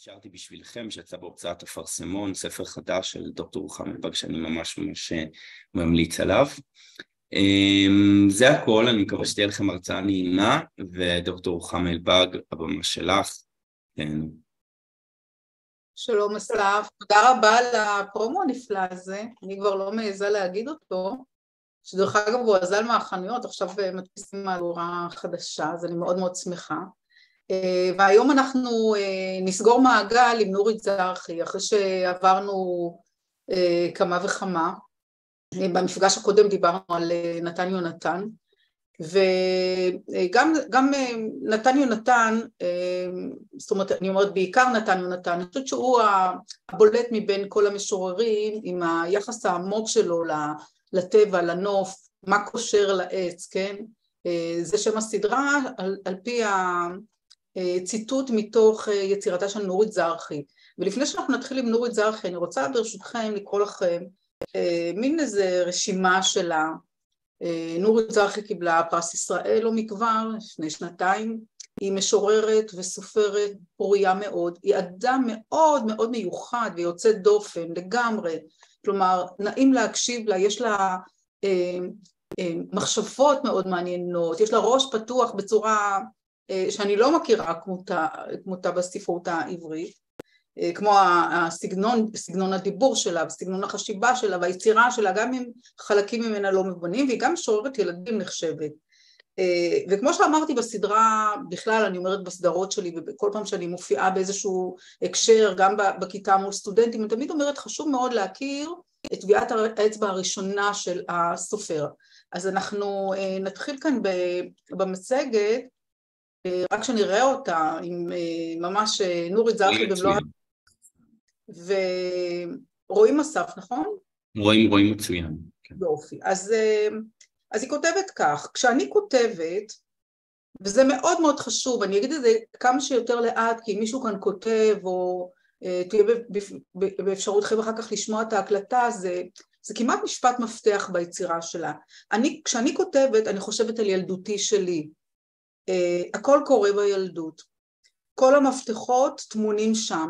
שרתי בשבילכם שיצא בהוצאת אפרסמון, ספר חדש של דוקטור רוחמה אלבג שאני ממש ממליץ עליו. זה הכל, אני מקווה שתהיה לכם הרצאה נעימה, ודוקטור רוחמה אלבג, הבמה שלך. שלום אסף, תודה רבה על הפרומו הנפלא הזה, אני כבר לא מעיזה להגיד אותו, שדרך אגב הוא אזל מהחנויות, עכשיו מדפיסים מהדורה חדשה, אז אני מאוד מאוד שמחה. והיום אנחנו נסגור מעגל עם נורית זרחי, אחרי שעברנו כמה וכמה. במפגש הקודם דיברנו על נתן יונתן, וגם נתן יונתן, זאת אומרת, אני אומרת בעיקר נתן יונתן, אני חושבת שהוא הבולט מבין כל המשוררים, עם היחס העמוק שלו לטבע, לנוף, מה קושר לעץ, כן? זה שם הסדרה על פי ציטוט מתוך יצירתה של נורית זרחי. ולפני שאנחנו נתחיל עם נורית זרחי, אני רוצה ברשותכם לקרוא לכם מין איזה רשימה שלה. נורית זרחי קיבלה פרס ישראל לא מכבר, לפני שנתיים, היא משוררת וסופרת פוריה מאוד, היא אדם מאוד מאוד מיוחד ויוצאת דופן לגמרי, כלומר נעים להקשיב לה, יש לה מחשבות מאוד מעניינות, יש לה ראש פתוח בצורה שאני לא מכירה כמותה בספרות העברית, כמו סגנון הדיבור שלה, סגנון החשיבה שלה והיצירה שלה, גם אם חלקים ממנה לא מובנים, והיא גם משוררת ילדים נחשבת. וכמו שאמרתי בסדרה, בכלל אני אומרת בסדרות שלי, ובכל פעם שאני מופיעה באיזשהו הקשר, גם בכיתה מול סטודנטים, אני תמיד אומרת חשוב מאוד להכיר את טביעת האצבע הראשונה של הסופר. אז אנחנו נתחיל כאן במצגת, רק שנראה אותה, עם ממש נורית זרחי במלוא... ורואים מסף, נכון? רואים מצוין. יופי. אז היא כותבת כך, כשאני כותבת, וזה מאוד מאוד חשוב, אני אגיד את זה כמה שיותר לאט, כי אם מישהו כאן כותב, או תהיה באפשרותכם אחר כך לשמוע את ההקלטה, זה כמעט משפט מפתח ביצירה שלה. כשאני כותבת, אני חושבת על ילדותי שלי, הכל קורה בילדות, כל המפתחות תמונים שם.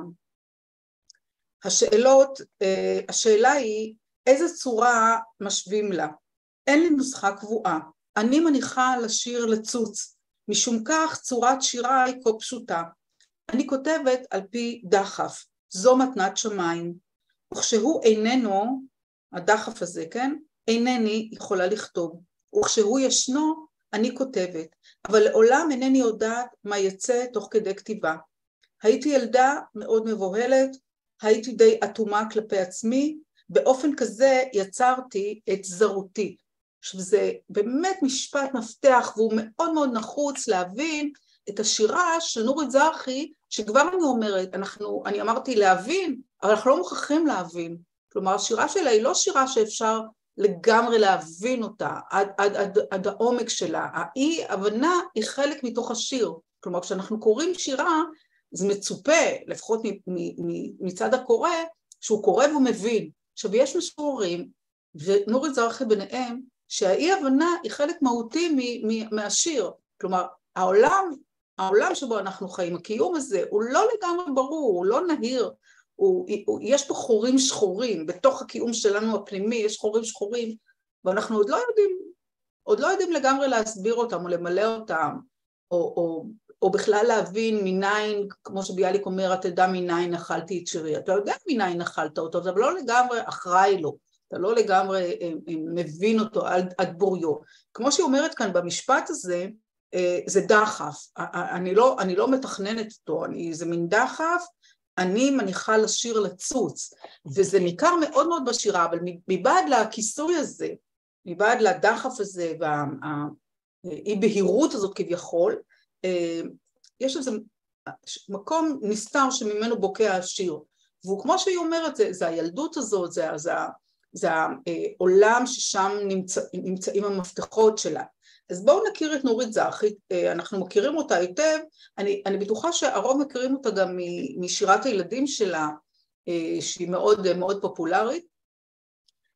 השאלה היא, איזה צורה משווים לה? אין לי נוסחה קבועה. אני מניחה לשיר לצוץ, משום כך צורת שירה היא כה פשוטה. אני כותבת על פי דחף, זו מתנת שמיים. וכשהוא איננו, הדחף הזה, כן? אינני יכולה לכתוב. וכשהוא ישנו, אני כותבת, אבל לעולם אינני יודעת מה יצא תוך כדי כתיבה. הייתי ילדה מאוד מבוהלת, הייתי די אטומה כלפי עצמי, באופן כזה יצרתי את זרותי. עכשיו זה באמת משפט מפתח, והוא מאוד מאוד נחוץ להבין את השירה של נורית זרחי, שכבר אני אומרת, אני אמרתי להבין, אבל אנחנו לא מוכרחים להבין. כלומר, השירה שלה היא לא שירה שאפשר לגמרי להבין אותה, עד העומק שלה. האי הבנה היא חלק מתוך השיר. כלומר, כשאנחנו קוראים שירה, זה מצופה, לפחות מצד הקורא, שהוא קורא ומבין. עכשיו, יש משוררים, ונורית זרחי ביניהם, שהאי הבנה היא חלק מהותי מהשיר. כלומר, העולם שבו אנחנו חיים, הקיום הזה, הוא לא לגמרי ברור, הוא לא נהיר, יש פה חורים שחורים, בתוך הקיום שלנו הפנימי יש חורים שחורים, ואנחנו עוד לא יודעים לגמרי להסביר אותם או למלא אותם, או בכלל להבין מניין, כמו שביאליק אומר, אתה יודע מניין אכלתי את שירי, אתה יודע מניין אכלת אותו, אתה לא לגמרי אחראי לו, אתה לא לגמרי מבין אותו עד בוריו. כמו שהיא אומרת כאן במשפט הזה, זה דחף, אני לא מתכננת אותו, זה מין דחף, אני מניחה לשיר לצוץ, וזה ניכר מאוד מאוד בשירה, אבל מבעד לכיסוי הזה, מבעד לדחף הזה, והאי בהירות הזאת כביכול, יש איזה מקום נסתר שממנו בוקע השיר, והוא כמו שהיא אומרת, זה הילדות הזאת, זה העולם ששם נמצאים המפתחות שלה. אז בואו נכיר את נורית זרחי, אנחנו מכירים אותה היטב, אני בטוחה שהרוב מכירים אותה גם משירת הילדים שלה, שהיא מאוד מאוד פופולרית,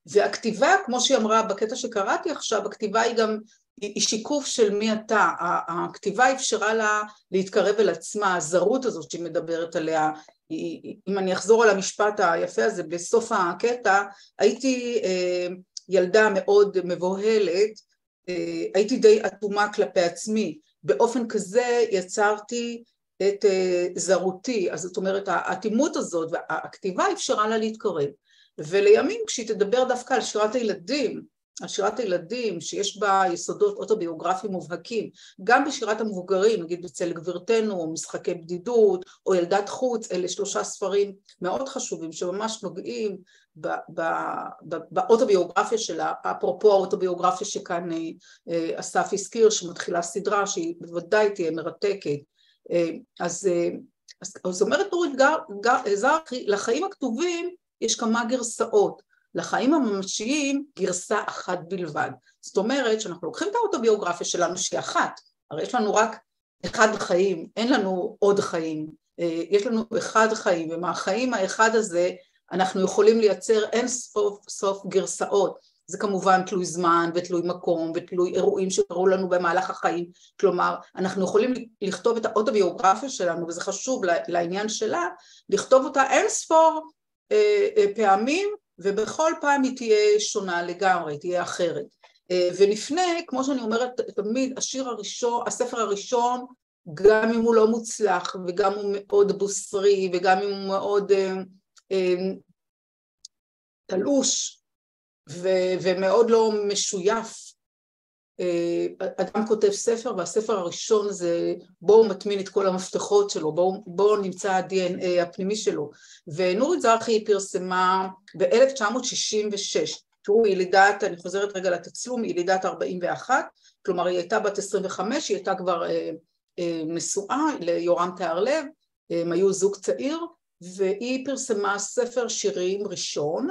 והכתיבה, כמו שהיא אמרה בקטע שקראתי עכשיו, הכתיבה היא גם, היא שיקוף של מי אתה, הכתיבה אפשרה לה להתקרב אל עצמה, הזרות הזאת שהיא מדברת עליה, אם אני אחזור על המשפט היפה הזה בסוף הקטע, הייתי ילדה מאוד מבוהלת, הייתי די אטומה כלפי עצמי, באופן כזה יצרתי את זרותי, אז זאת אומרת האטימות הזאת והכתיבה אפשרה לה להתקרב, ולימים כשהיא תדבר דווקא על שירת הילדים, על שירת הילדים שיש בה יסודות אוטוביוגרפיים מובהקים, גם בשירת המבוגרים, נגיד בצל גבירתנו, או משחקי בדידות, או ילדת חוץ, אלה 3 ספרים מאוד חשובים שממש נוגעים באוטוביוגרפיה שלה, אפרופו האוטוביוגרפיה שכאן אסף הזכיר, שמתחילה סדרה שהיא בוודאי תהיה מרתקת. אז אומרת נורית זרחי, לחיים הכתובים יש כמה גרסאות, לחיים הממשיים גרסה אחת בלבד. זאת אומרת שאנחנו לוקחים את האוטוביוגרפיה שלנו שהיא אחת, הרי יש לנו רק אחד חיים, אין לנו עוד חיים, יש לנו אחד חיים, ומהחיים האחד הזה אנחנו יכולים לייצר אין סוף גרסאות, זה כמובן תלוי זמן ותלוי מקום ותלוי אירועים שקרו לנו במהלך החיים, כלומר אנחנו יכולים לכתוב את האוטוביוגרפיה שלנו, וזה חשוב לעניין שלה, לכתוב אותה אין ספור פעמים, ובכל פעם היא תהיה שונה לגמרי, תהיה אחרת. ולפני, כמו שאני אומרת תמיד, הספר הראשון, גם אם הוא לא מוצלח, וגם הוא מאוד בוסרי, וגם אם הוא מאוד תלוש, ומאוד לא משויף, אדם כותב ספר, והספר הראשון זה בואו מטמין את כל המפתחות שלו, בואו נמצא ה-DNA הפנימי שלו, ונורית זרחי פרסמה ב-1966, תראו, היא לידת, אני חוזרת רגע לתצלום, היא לידת 41, כלומר היא הייתה בת 25, היא הייתה כבר נשואה ליורם תיארלב, הם היו זוג צעיר, והיא פרסמה ספר שירים ראשון,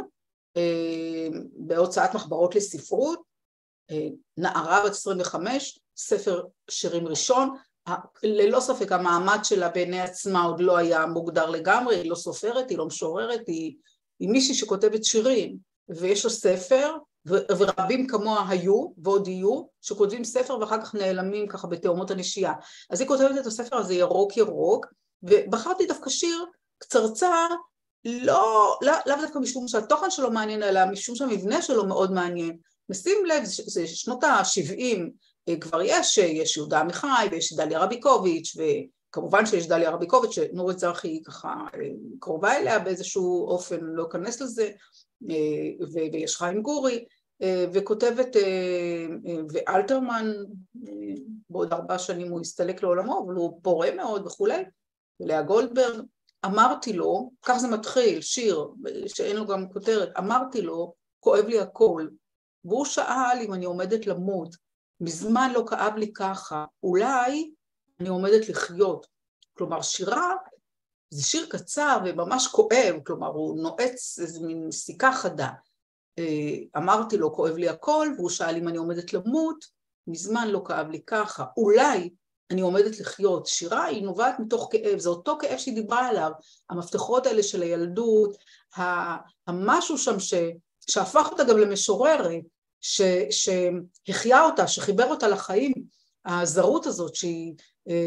בהוצאת מחברות לספרות, נערה בת 25, ספר שירים ראשון, ללא ספק המעמד שלה בעיני עצמה עוד לא היה מוגדר לגמרי, היא לא סופרת, היא לא משוררת, היא מישהי שכותבת שירים, ויש לה ספר, ורבים כמוה היו ועוד יהיו, שכותבים ספר ואחר כך נעלמים ככה בתאומות הנשייה. אז היא כותבת את הספר הזה ירוק ירוק, ובחרתי דווקא שיר קצרצר, לא דווקא משום שהתוכן שלו מעניין, אלא משום שהמבנה שלו מאוד מעניין. נשים לב, זה שנות ה-70, כבר יש יהודה עמיחי ויש דליה רביקוביץ', וכמובן שיש דליה רביקוביץ' שנורית זרחי ככה קרובה אליה באיזשהו אופן, לא אכנס לזה, ויש חיים גורי, וכותבת, ואלתרמן, בעוד 4 שנים הוא הסתלק לעולמו, אבל הוא פורה מאוד וכולי, ולאה גולדברג, אמרתי לו, כך זה מתחיל, שיר שאין לו גם כותרת, אמרתי לו, כואב לי הכל, והוא שאל אם אני עומדת למות, מזמן לא כאב לי ככה, אולי אני עומדת לחיות. כלומר, שירה זה שיר קצר וממש כואב, כלומר, הוא נועץ איזו מין סיכה חדה. אמרתי לו, כואב לי הכל, והוא שאל אם אני עומדת למות, מזמן לא כאב לי ככה, אולי אני עומדת לחיות. שירה היא נובעת מתוך כאב, זה אותו כאב שהיא דיברה עליו, המפתחות האלה של הילדות, המשהו שם שהפך אותה גם למשוררת, שהחיה אותה, שחיבר אותה לחיים, הזרות הזאת שהיא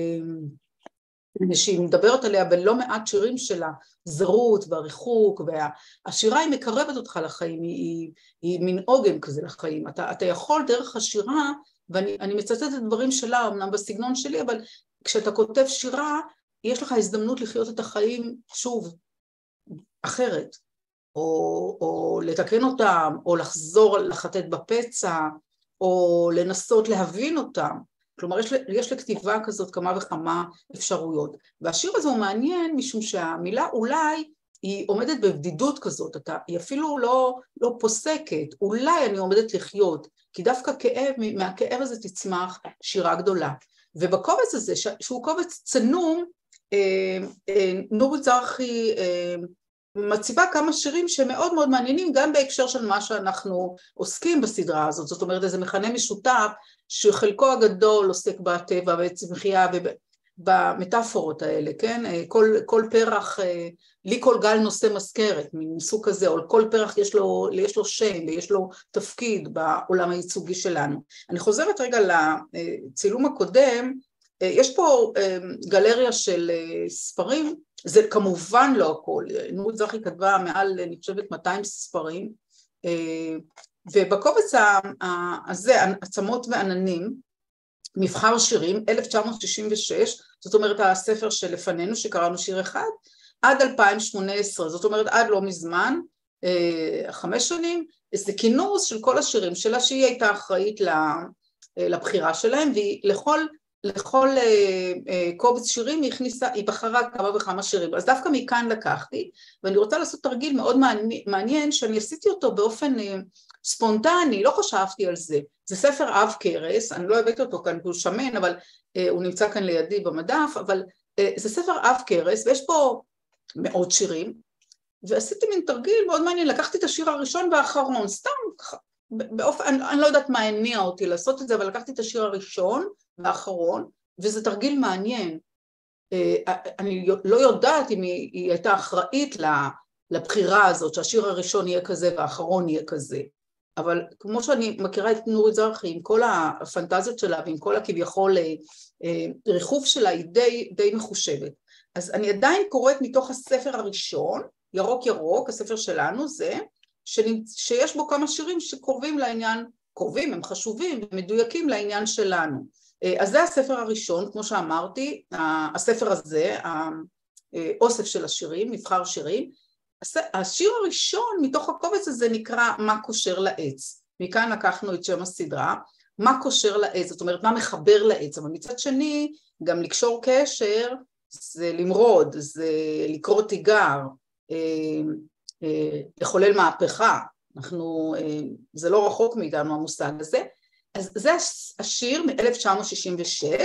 מדברת עליה בלא מעט שירים שלה, זרות והריחוק, והשירה היא מקרבת אותך לחיים, היא מין עוגן כזה לחיים, אתה יכול דרך השירה, ואני מצטטת את דברים שלה, אמנם בסגנון שלי, אבל כשאתה כותב שירה, יש לך הזדמנות לחיות את החיים שוב, אחרת. או לתקן אותם, או לחזור לחטט בפצע, או לנסות להבין אותם. כלומר, יש לכתיבה כזאת כמה וכמה אפשרויות. והשיר הזה הוא מעניין, משום שהמילה אולי היא עומדת בבדידות כזאת, היא אפילו לא פוסקת, אולי אני עומדת לחיות, כי דווקא מהכאב הזה תצמח שירה גדולה. ובקובץ הזה, שהוא קובץ צנום, נורית זרחי מציבה כמה שירים שמאוד מאוד מעניינים, גם בהקשר של מה שאנחנו עוסקים בסדרה הזאת, זאת אומרת איזה מכנה משותף, שחלקו הגדול עוסק בטבע ובצמחייה, במטאפורות האלה, כן? כל פרח, לי כל גל נושא מזכרת, מסוג כזה, או כל פרח יש לו שם ויש לו תפקיד בעולם הייצוגי שלנו. אני חוזרת רגע לצילום הקודם, יש פה גלריה של ספרים, זה כמובן לא הכל, נורית זרחי כתבה מעל, אני חושבת, 200 ספרים, ובקובץ הזה, עצמות ועננים, מבחר שירים, 1966, זאת אומרת הספר שלפנינו שקראנו שיר אחד, עד 2018, זאת אומרת עד לא מזמן, 5 שנים, זה כינוס של כל השירים שלה, שהיא הייתה אחראית לבחירה שלהם, והיא לכל קובץ שירים היא בחרה כמה וכמה שירים, אז דווקא מכאן לקחתי, ואני רוצה לעשות תרגיל מאוד מעניין, שאני עשיתי אותו באופן ספונטני, לא חשבתי על זה, זה ספר אב קרס, אני לא הבאתי אותו כאן, הוא שמן, אבל הוא נמצא כאן לידי במדף, אבל זה ספר אב קרס, ויש פה מאות שירים, ועשיתי מין תרגיל מאוד מעניין, לקחתי את השיר הראשון והאחרון, סתם, אני לא יודעת מה הניע אותי לעשות את זה, אבל לקחתי את השיר הראשון והאחרון, וזה תרגיל מעניין, אני לא יודעת אם היא הייתה אחראית לבחירה הזאת, שהשיר הראשון יהיה כזה והאחרון יהיה כזה, אבל כמו שאני מכירה את נורית זרחי, עם כל הפנטזיות שלה ועם כל הכביכול ריחוף שלה, היא די מחושבת. אז אני עדיין קוראת מתוך הספר הראשון, ירוק ירוק, הספר שלנו זה, שיש בו כמה שירים שקרובים לעניין, קרובים, הם חשובים ומדויקים לעניין שלנו. אז זה הספר הראשון, כמו שאמרתי, הספר הזה, האוסף של השירים, מבחר שירים, השיר הראשון מתוך הקובץ הזה נקרא מה קושר לעץ, מכאן לקחנו את שם הסדרה, מה קושר לעץ, זאת אומרת מה מחבר לעץ, אבל מצד שני גם לקשור קשר זה למרוד, זה לקרוא תיגר, לחולל מהפכה, זה לא רחוק מאיתנו המושג הזה, אז זה השיר מ-1966,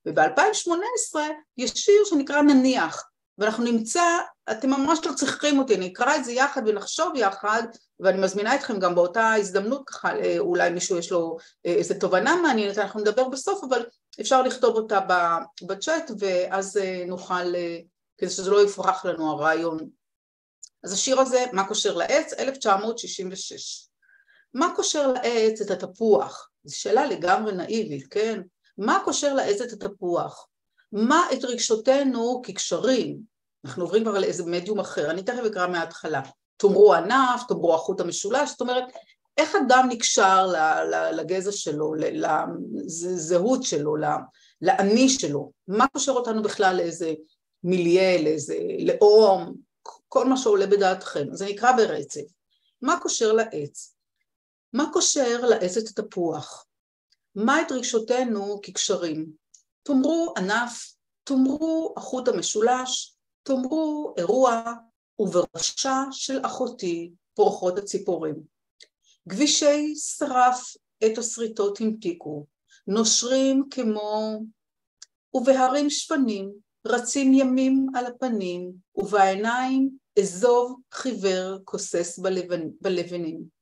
וב-2018 יש שיר שנקרא נניח, ואנחנו נמצא, אתם ממש לא צריכים אותי, נקרא את זה יחד ונחשוב יחד, ואני מזמינה אתכם גם באותה הזדמנות ככה, אולי מישהו יש לו איזו תובנה מעניינת, אנחנו נדבר בסוף, אבל אפשר לכתוב אותה בצ'אט, ואז נוכל, כדי שזה לא יפרח לנו הרעיון. אז השיר הזה, מה קושר לעץ? 1966. מה קושר לעץ את התפוח? זו שאלה לגמרי נאיבית, כן? מה קושר לעץ את התפוח? מה את רגשותינו כקשרים? אנחנו עוברים כבר לאיזה מדיום אחר, אני תכף אקרא מההתחלה. תאמרו ענף, תאמרו החוט המשולש, זאת אומרת, איך אדם נקשר לגזע שלו, לזהות שלו, לאני שלו? מה קושר אותנו בכלל לאיזה מיליה, לאיזה לאום, כל מה שעולה בדעתכם? זה נקרא ברצף. מה קושר לעץ? מה קושר לעץ את התפוח? מה את רגשותינו כקשרים? תאמרו ענף, תאמרו החוט המשולש, תאמרו אירוע, ובראשה של אחותי פורחות הציפורים. גבישי שרף את הסריטות המתיקו, נושרים כמו, ובהרים שפנים רצים ימים על הפנים, ובעיניים אזוב חיוור כוסס בלבנים.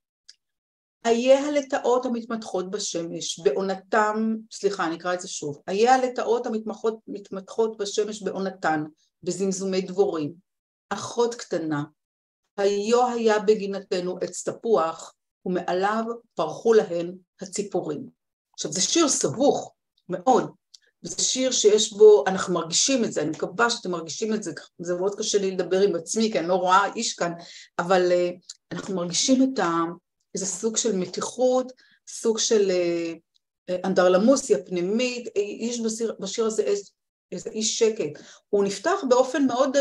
איה הלטאות המתמתחות בשמש בעונתם, סליחה, אני אקרא את זה שוב, איה הלטאות המתמתחות בשמש בעונתן, בזמזומי דבורים, אחות קטנה, היו היה בגינתנו עץ תפוח, ומעליו פרחו להן הציפורים. עכשיו, זה שיר סבוך מאוד, וזה שיר שיש בו, אנחנו מרגישים את זה, אני מקווה שאתם מרגישים את זה, זה מאוד קשה לי לדבר עם עצמי, כי אני לא רואה איש כאן, אבל אנחנו מרגישים את איזה סוג של מתיחות, סוג של אנדרלמוסיה פנימית, יש בשיר הזה איזה איש שקט, הוא נפתח באופן מאוד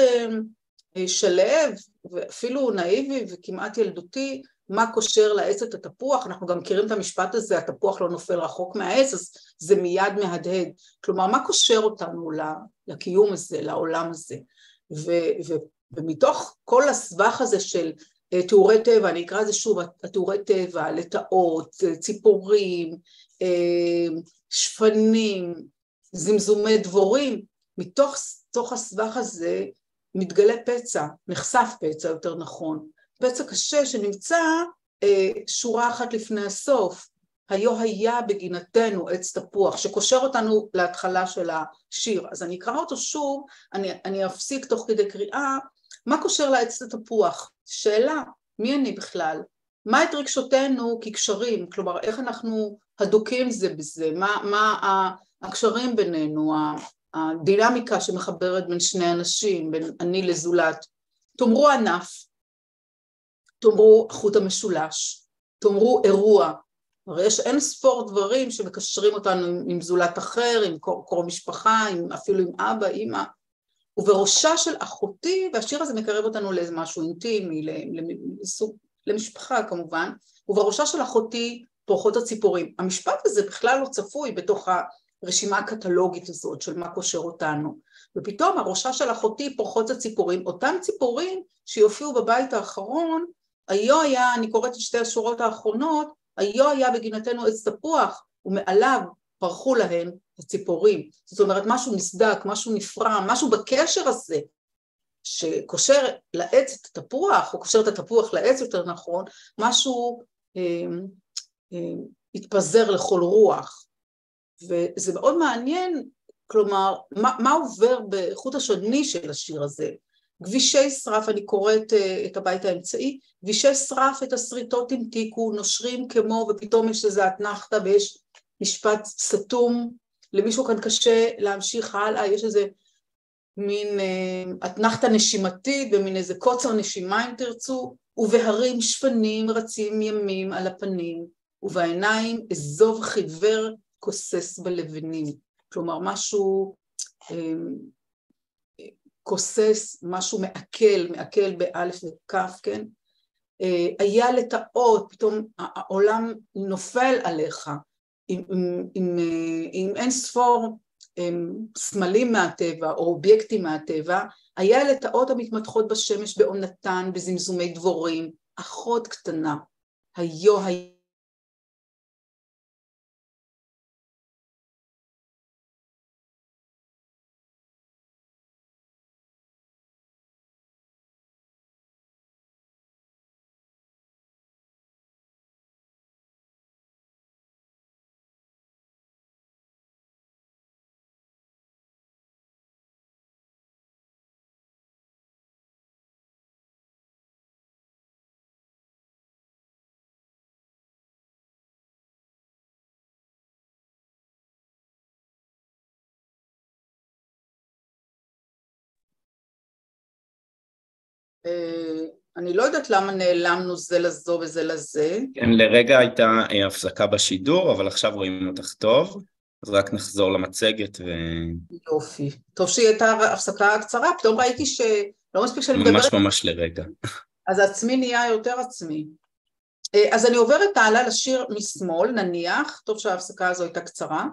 שלב, ואפילו נאיבי וכמעט ילדותי, מה קושר לעץ את התפוח, אנחנו גם מכירים את המשפט הזה, התפוח לא נופל רחוק מהעץ, אז זה מיד מהדהד, כלומר מה קושר אותנו לקיום הזה, לעולם הזה, ומתוך כל הסבך הזה של תיאורי טבע, אני אקרא את זה שוב, התיאורי טבע, לטאות, ציפורים, שפנים, זמזומי דבורים, מתוך הסבך הזה מתגלה פצע, נחשף פצע יותר נכון, פצע קשה שנמצא שורה אחת לפני הסוף, היו היה בגינתנו עץ תפוח, שקושר אותנו להתחלה של השיר. אז אני אקרא אותו שוב, אני אפסיק תוך כדי קריאה. מה קושר לעץ התפוח? שאלה, מי אני בכלל? מה את רגשותינו כקשרים? כלומר, איך אנחנו הדוקים זה בזה? מה הקשרים בינינו, הדינמיקה שמחברת בין שני אנשים, בין אני לזולת? תאמרו ענף, תאמרו חוט המשולש, תאמרו אירוע. הרי יש אין ספור דברים שמקשרים אותנו עם זולת אחר, עם קרוב משפחה, אפילו עם אבא, אמא. ובראשה של אחותי, והשיר הזה מקרב אותנו לאיזה משהו אינטימי, למשפחה כמובן, ובראשה של אחותי פורחות הציפורים. המשפט הזה בכלל לא צפוי בתוך הרשימה הקטלוגית הזאת של מה קושר אותנו. ופתאום הראשה של אחותי פורחות הציפורים, אותם ציפורים שיופיעו בבית האחרון, היה, אני קוראת את שתי השורות האחרונות, היה בגינתנו עץ תפוח, ומעליו פרחו להן הציפורים. זאת אומרת, משהו נסדק, משהו נפרם, משהו בקשר הזה, שקושר לעץ את התפוח, או קושר את התפוח לעץ יותר נכון, משהו התפזר לכל רוח. וזה מאוד מעניין, כלומר, מה עובר בחוט השני של השיר הזה? גבישי שרף, אני קוראת את הבית האמצעי, גבישי שרף את הסריטות המתיקו, נושרים כמו, ופתאום יש איזה אתנחתה ויש משפט סתום, למישהו כאן קשה להמשיך הלאה, יש איזה מין אתנחתה נשימתית ומין איזה קוצר נשימה אם תרצו, ובהרים שפנים רצים ימים על הפנים, ובעיניים אזוב חיוור כוסס בלבנים. כלומר, משהו כוסס, משהו מעכל באלף וכף, כן? היה לטעות, פתאום העולם נופל עליך, עם אין ספור סמלים מהטבע או אובייקטים מהטבע, היה לטעות המתמתחות בשמש בעונתן, בזמזומי דבורים, אחות קטנה, היה אני לא יודעת למה נעלמנו זה לזו וזה לזה. כן, לרגע הייתה הפסקה בשידור, אבל עכשיו רואים אותך טוב, אז רק נחזור למצגת יופי. טוב שהיא הייתה הפסקה קצרה, פתאום ראיתי שלא מספיק שאני מדברת. ממש לרגע. אז עצמי נהיה יותר עצמי. אז אני עוברת הלאה לשיר משמאל, נניח, טוב שההפסקה הזו הייתה קצרה,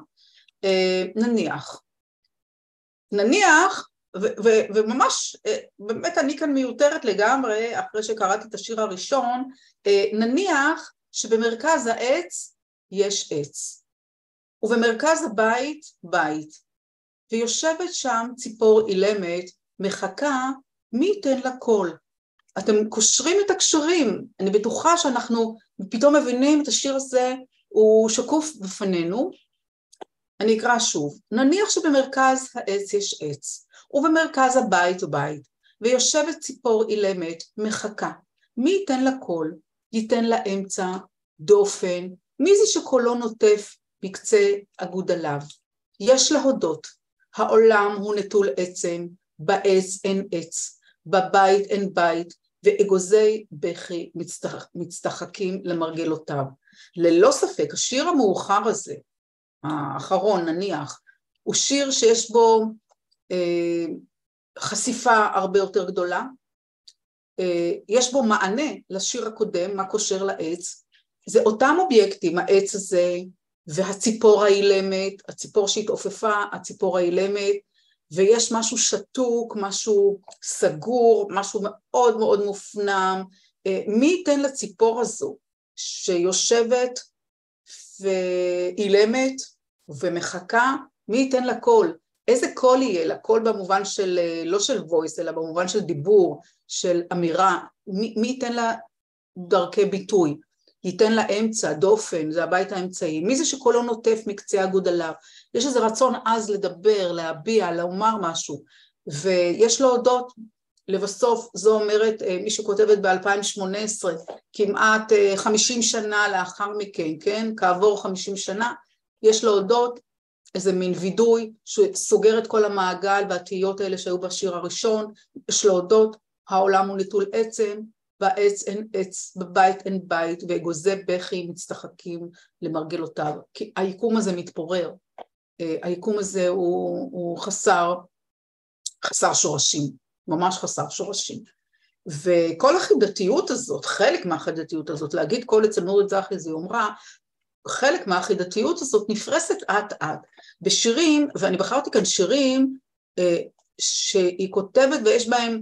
נניח, וממש, באמת אני כאן מיותרת לגמרי, אחרי שקראתי את השיר הראשון, נניח שבמרכז העץ יש עץ, ובמרכז הבית בית, ויושבת שם ציפור אילמת, מחכה, מי ייתן לה קול? אתם קושרים את הקשרים, אני בטוחה שאנחנו פתאום מבינים את השיר הזה, הוא שקוף בפנינו. אני אקרא שוב, נניח שבמרכז העץ יש עץ, ובמרכז הבית בית, ויושבת ציפור אילמת, מחכה, מי ייתן לה קול? ייתן לה אמצע, דופן, מי זה שקולו נוטף בקצה אגודליו? יש להודות, העולם הוא נטול עצם, בעץ אין עץ, בבית אין בית, ואגוזי בכי מצטחקים למרגלותיו. ללא ספק, השיר המאוחר הזה, האחרון נניח, הוא שיר שיש בו חשיפה הרבה יותר גדולה, יש בו מענה לשיר הקודם, מה קושר לעץ, זה אותם אובייקטים, העץ הזה והציפור האילמת, הציפור שהתעופפה, הציפור האילמת, ויש משהו שתוק, משהו סגור, משהו מאוד מאוד מופנם. מי ייתן לציפור הזו שיושבת ואילמת ומחכה, מי ייתן לה קול? איזה קול יהיה לה? קול במובן של, לא של voice, אלא במובן של דיבור, של אמירה, מי ייתן לה דרכי ביטוי? ייתן לה אמצע, דופן, זה הבית האמצעי. מי זה שקולו נוטף מקצה הגודליו? יש איזה רצון אז לדבר, להביע, לומר משהו, ויש להודות. לבסוף, זו אומרת מי שכותבת ב-2018, כמעט 50 שנה לאחר מכן, כן? כעבור 50 שנה, יש להודות איזה מין וידוי שסוגר את כל המעגל והתהיות האלה שהיו בשיר הראשון. יש להודות, העולם הוא נטול עצם, בעץ אין עץ, בבית אין בית, ואגוזי בכי מצטחקים למרגלותיו. כי היקום הזה מתפורר, היקום הזה הוא חסר שורשים. ממש חסר שורשים. וכל החידתיות הזאת, חלק מהחידתיות הזאת, להגיד כל אצל נורית זרחי זה אומרה, חלק מהחידתיות הזאת נפרסת עד בשירים, ואני בחרתי כאן שירים שהיא כותבת ויש בהם,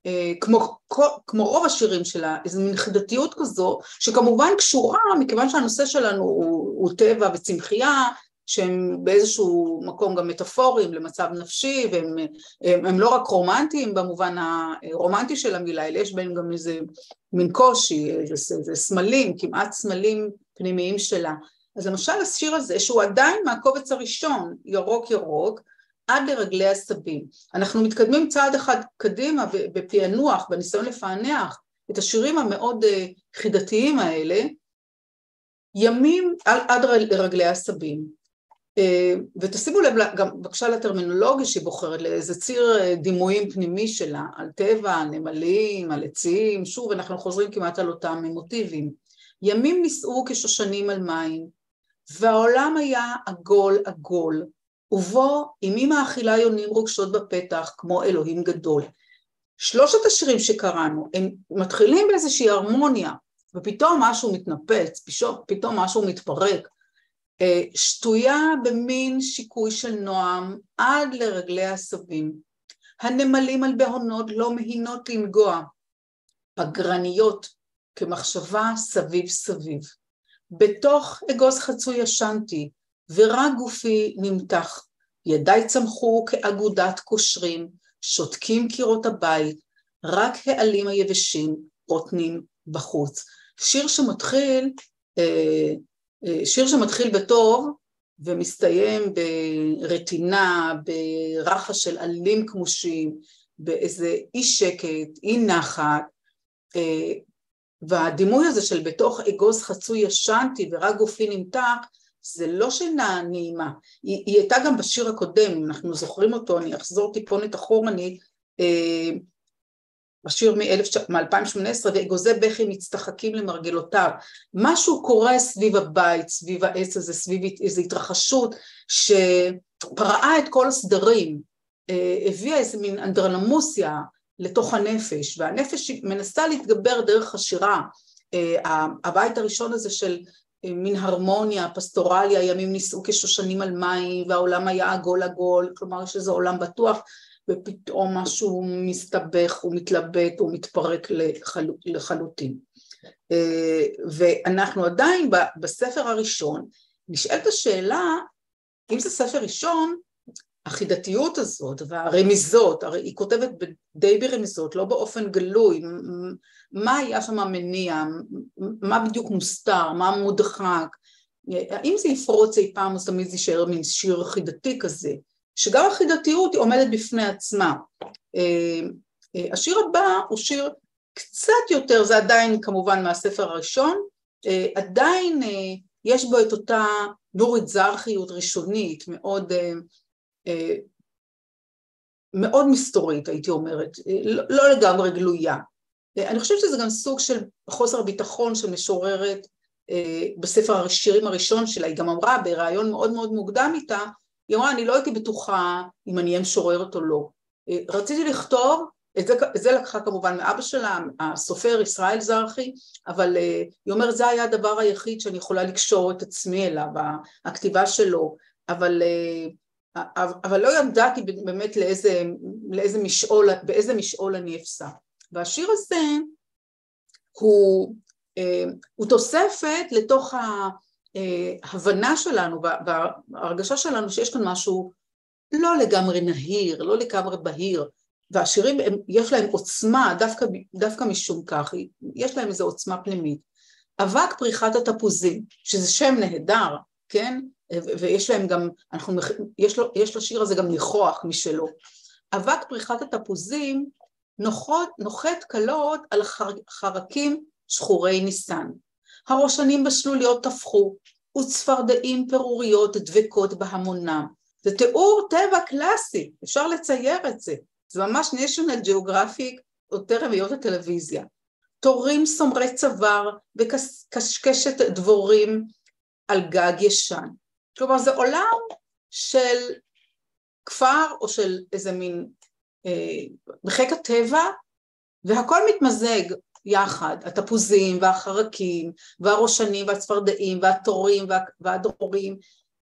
כמו רוב השירים שלה, איזו מין חידתיות כזו, שכמובן קשורה, מכיוון שהנושא שלנו הוא טבע וצמחייה, שהם באיזשהו מקום גם מטאפוריים למצב נפשי, והם לא רק רומנטיים במובן הרומנטי של המילה, אלא יש בהם גם איזה מין קושי, איזה סמלים, כמעט סמלים פנימיים שלה. אז למשל השיר הזה, שהוא עדיין מהקובץ הראשון, ירוק ירוק, עד לרגלי הסבים. אנחנו מתקדמים צעד אחד קדימה בפענוח, בניסיון לפענח את השירים המאוד חידתיים האלה, ימים עד לרגלי הסבים. ותשימו לב גם בבקשה לטרמינולוגיה שהיא בוחרת, לאיזה ציר דימויים פנימי שלה, על טבע, על נמלים, על עצים, שוב אנחנו חוזרים כמעט על אותם מוטיבים. ימים נישאו כשושנים על מים, והעולם היה עגול עגול, ובו עם אמא האכילה יונים רוגשות בפתח כמו אלוהים גדול. שלושת השירים שקראנו, הם מתחילים באיזושהי הרמוניה, ופתאום משהו מתנפץ, פתאום משהו מתפרק, שטויה במין שיקוי של נועם עד לרגלי הסבים. הנמלים על בהונות לא מהינות לנגוע, פגרניות כמחשבה סביב סביב. בתוך אגוז חצוי ישנתי, ורק גופי נמתח, ידיי צמחו כאגודת קושרים, שותקים קירות הבית, רק העלים היבשים רוטנים בחוץ. שיר שמתחיל בטוב ומסתיים ברטינה, ברחש של עלים כמושים, באיזה אי שקט, אי נחת, והדימוי הזה של בתוך אגוז חצוי ישנתי ורק גופי נמתח, זה לא שינה נעימה, היא הייתה גם בשיר הקודם, אם אנחנו זוכרים אותו, אני אחזור טיפונת אחורנית, בשיר מ-2018, ואגוזי בכי מצטחקים למרגלותיו, משהו קורה סביב הבית, סביב העץ הזה, סביב איזו התרחשות שפרעה את כל הסדרים, הביאה איזו מין אנדרלמוסיה לתוך הנפש, והנפש מנסה להתגבר דרך השירה, הבית הראשון הזה של מין הרמוניה, פסטורליה, ימים נישאו כשושנים על מים, והעולם היה עגול עגול, כלומר שזה עולם בטוח, ופתאום משהו מסתבך ומתלבט ומתפרק לחלוטין. ואנחנו עדיין בספר הראשון, נשאלת השאלה, אם זה ספר ראשון, החידתיות הזאת והרמיזות, הרי היא כותבת די ברמיזות, לא באופן גלוי, מה היה שם המניע, מה בדיוק מוסתר, מה מודחק, האם זה יפרוץ אי פעם, אז תמיד זה יישאר מין שיר חידתי כזה, שגם החידתיות היא עומדת בפני עצמה. השיר הבא הוא שיר קצת יותר, זה עדיין כמובן מהספר הראשון, עדיין יש בו את אותה נורית זרחיות ראשונית, מאוד מסתורית הייתי אומרת, לא לגמרי גלויה. אני חושבת שזה גם סוג של חוסר ביטחון של משוררת בספר השירים הראשון שלה, היא גם אמרה ברעיון מאוד מאוד מוקדם איתה, היא אמרה אני לא הייתי בטוחה אם אני אהיה משוררת או לא, רציתי לכתוב, את זה לקחה כמובן מאבא שלה, הסופר ישראל זרחי, אבל היא אומרת זה היה הדבר היחיד שאני יכולה לקשור את עצמי אליו, הכתיבה שלו, אבל לא ידעתי באמת באיזה משעול אני אפסע. והשיר הזה הוא תוספת לתוך ההבנה שלנו וההרגשה שלנו שיש כאן משהו לא לגמרי נהיר, לא לגמרי בהיר, והשירים יש להם עוצמה דווקא משום כך, יש להם איזו עוצמה פנימית. אבק פריחת התפוזים, שזה שם נהדר, כן? ויש להם גם, יש לשיר הזה גם ניחוח משלו. אבק פריחת התפוזים נוחת קלות על חרקים שחורי ניסן. הראשנים בשלוליות תפחו, וצפרדעים פירוריות דבקות בהמונם. זה תיאור טבע קלאסי, אפשר לצייר את זה. זה ממש national geographic, או טרם היות הטלוויזיה. תורים סומרי צוואר וקשקשת דבורים על גג ישן. כלומר, זה עולם של כפר או של איזה מין בחיק הטבע, והכל מתמזג יחד, התפוזים והחרקים והראשנים והצפרדעים והתורים והדרורים,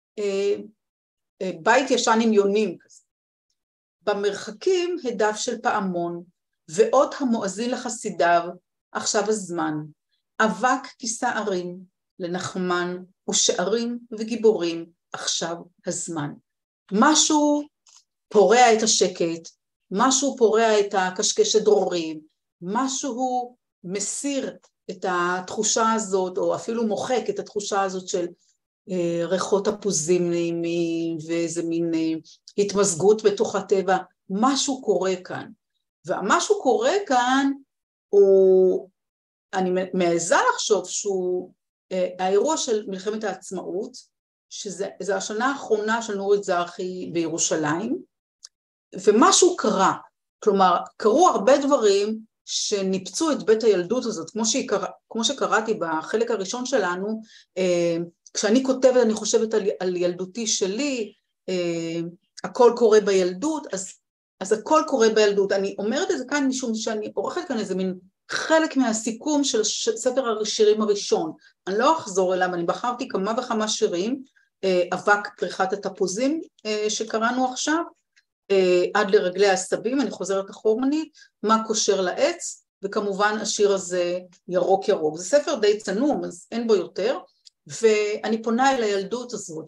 בית ישן עם יונים כזה. במרחקים הדף של פעמון, ואות המואזין לחסידיו, עכשיו הזמן, אבק כסערים לנחמן ושערים וגיבורים, עכשיו הזמן. משהו פורע את השקט, משהו פורע את הקשקשת דרורים, משהו מסיר את התחושה הזאת, או אפילו מוחק את התחושה הזאת של ריחות תפוזים נעימים, ואיזה מין התמזגות בתוך הטבע. משהו קורה כאן, והמשהו קורה כאן הוא, אני מעיזה לחשוב שהוא האירוע של מלחמת העצמאות, שזה השנה האחרונה של נורית זרחי בירושלים, ומשהו קרה, כלומר קרו הרבה דברים שניפצו את בית הילדות הזאת, כמו שקראתי בחלק הראשון שלנו, כשאני כותבת אני חושבת על ילדותי שלי, הכל קורה בילדות, אז הכל קורה בילדות. אני אומרת את זה כאן משום שאני עורכת כאן איזה מין חלק מהסיכום של ספר השירים הראשון. אני לא אחזור אליו, אני בחרתי כמה וכמה שירים, אבק פריחת התפוזים שקראנו עכשיו, עד לרגלי העשבים, אני חוזרת אחורנית, מה קושר לעץ, וכמובן השיר הזה ירוק ירוק. זה ספר די צנום, אז אין בו יותר, ואני פונה אל הילדות הזאת,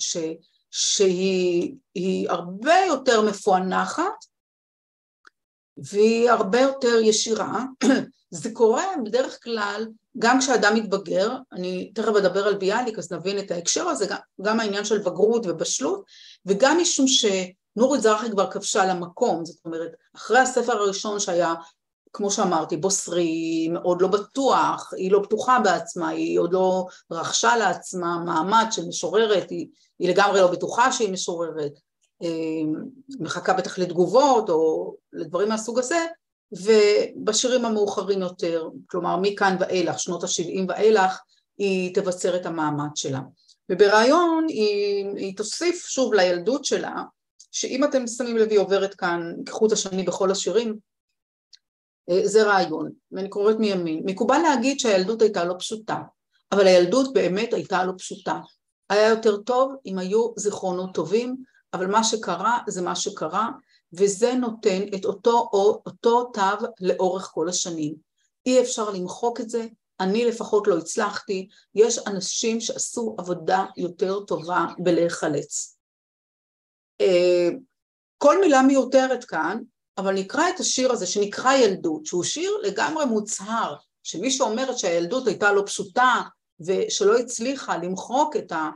שהיא הרבה יותר מפוענחת, והיא הרבה יותר ישירה. זה קורה בדרך כלל, גם כשאדם מתבגר, אני תכף אדבר על ביאליק, אז נבין את ההקשר הזה, גם העניין של בגרות ובשלות, וגם משום שנורית זרחי כבר כבשה למקום, זאת אומרת, אחרי הספר הראשון שהיה, כמו שאמרתי, בוסרי, מאוד לא בטוח, היא לא בטוחה בעצמה, היא עוד לא רכשה לעצמה מעמד של משוררת, היא לגמרי לא בטוחה שהיא משוררת, מחכה בטח לתגובות או לדברים מהסוג הזה, ובשירים המאוחרים יותר, כלומר מכאן ואילך, שנות ה-70 ואילך, היא תבצר את המעמד שלה. וברעיון היא תוסיף שוב לילדות שלה, שאם אתם שמים לב היא עוברת כאן כחוט השני בכל השירים, זה רעיון, ואני קוראת מימין. מקובל להגיד שהילדות הייתה לא פשוטה, אבל הילדות באמת הייתה לא פשוטה. היה יותר טוב אם היו זיכרונות טובים, אבל מה שקרה זה מה שקרה, וזה נותן את אותו תו לאורך כל השנים. אי אפשר למחוק את זה, אני לפחות לא הצלחתי, יש אנשים שעשו עבודה יותר טובה בלהיחלץ. כל מילה מיותרת כאן, אבל נקרא את השיר הזה שנקרא ילדות, שהוא שיר לגמרי מוצהר, שמי שאומרת שהילדות הייתה לא פשוטה, ושלא הצליחה למחוק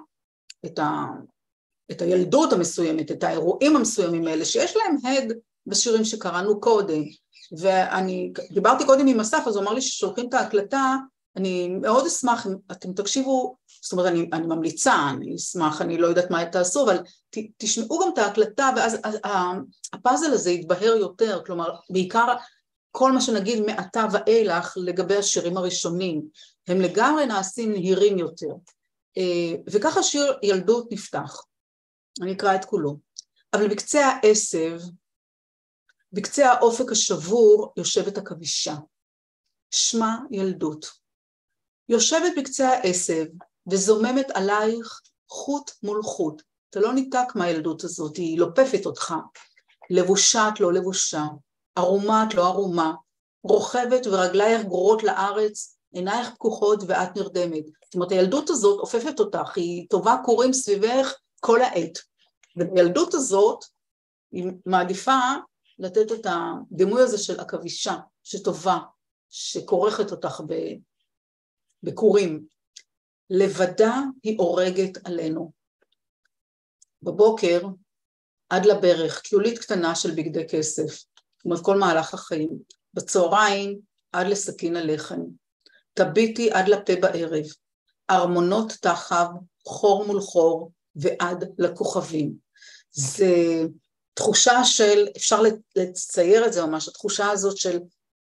את הילדות המסוימת, את האירועים המסוימים האלה, שיש להם הד בשירים שקראנו קודם, ואני דיברתי קודם עם אסף, אז הוא אמר לי ששולחים את ההקלטה, אני מאוד אשמח, אתם תקשיבו, זאת אומרת אני ממליצה, אני אשמח, אני לא יודעת מה תעשו, אבל תשמעו גם את ההקלטה, ואז הפאזל הזה יתבהר יותר, כלומר בעיקר כל מה שנגיד מעתה ואילך לגבי השירים הראשונים, הם לגמרי נעשים נהירים יותר, וככה שיר ילדות נפתח, אני אקרא את כולו, אבל בקצה העשב, בקצה האופק השבור יושבת הכבישה, שמה ילדות, יושבת בקצה העשב וזוממת עלייך חוט מול חוט, אתה לא ניתק מהילדות הזאת, היא לופפת אותך, לבושה את לא לבושה, ערומה את לא ערומה, רוכבת ורגלייך גרורות לארץ, עינייך פקוחות ואת נרדמת, זאת אומרת הילדות הזאת אופפת אותך, היא טובה קוראים סביבך כל העת, ובילדות הזאת היא מעדיפה לתת את הדימוי הזה של הכבישה, שטובה, שכורכת אותך בקורים. לבדה היא הורגת עלינו. בבוקר עד לברך, תלולית קטנה של בגדי כסף, זאת אומרת כל מהלך החיים. בצהריים עד לסכין הלחם. תביטי עד לפה בערב. ארמונות תחב, חור מול חור, ועד לכוכבים. זה תחושה של, אפשר לצייר את זה ממש, התחושה הזאת של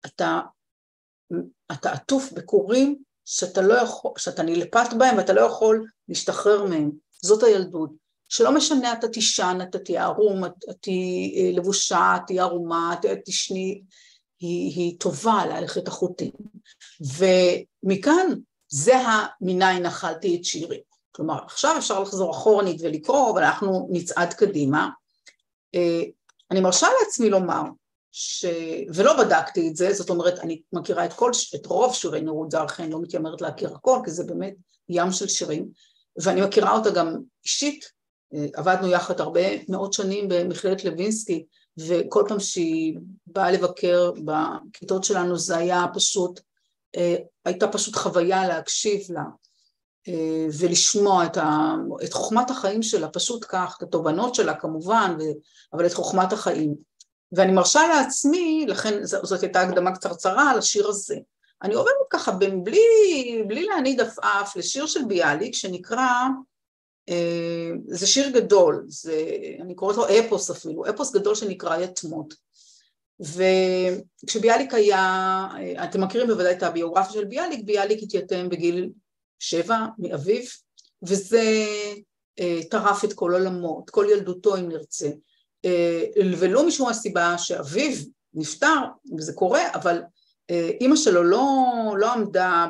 אתה עטוף בקורים שאתה לא יכול, שאתה נלפת בהם ואתה לא יכול להשתחרר מהם. זאת הילדות. שלא משנה, אתה תישן, אתה תהיה ערום, אתה תהיה לבושה, תהיה ערומה, תשני, היא טובה להלכת החוטים. ומכאן זה מניין אכלתי את שירי. כלומר, עכשיו אפשר לחזור אחורנית ולקרוא, אבל אנחנו נצעד קדימה. אני מרשה לעצמי לומר, ולא בדקתי את זה, זאת אומרת, אני מכירה את רוב שירי נורית זרחי, אני לא מתיימרת להכיר הכל, כי זה באמת ים של שירים, ואני מכירה אותה גם אישית, עבדנו יחד הרבה מאוד שנים במכללת לוינסקי, וכל פעם שהיא באה לבקר בכיתות שלנו, זה היה פשוט, הייתה פשוט חוויה להקשיב לה, ולשמוע את חוכמת החיים שלה, פשוט כך, את התובנות שלה כמובן, אבל את חוכמת החיים. ואני מרשה לעצמי, לכן זאת הייתה הקדמה קצרצרה על השיר הזה. אני עוברת ככה בלי להניד עפעף לשיר של ביאליק, שנקרא, זה שיר גדול, אני קוראת לו אפוס אפילו, אפוס גדול שנקרא יתמות. וכשביאליק היה, אתם מכירים בוודאי את הביוגרפיה של ביאליק, ביאליק התייתם בגיל 7 מאביו, וזה טרף את כל עולמו, את כל ילדותו אם נרצה. ולא משום הסיבה שאביו נפטר, וזה קורה, אבל אמא שלו לא עמדה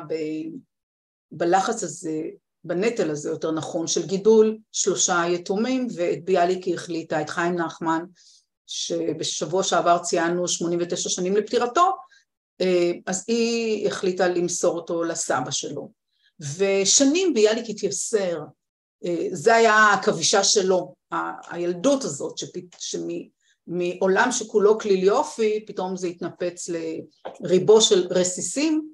בלחץ הזה, בנטל הזה יותר נכון, של גידול 3 יתומים, ואת ביאליק היא החליטה, את חיים נחמן, שבשבוע שעבר ציינו 89 שנים לפטירתו, אז היא החליטה למסור אותו לסבא שלו. ושנים ביאליק התייסר, זה היה הכבישה שלו, הילדות הזאת, שמעולם שכולו כליל יופי, פתאום זה התנפץ לריבו של רסיסים,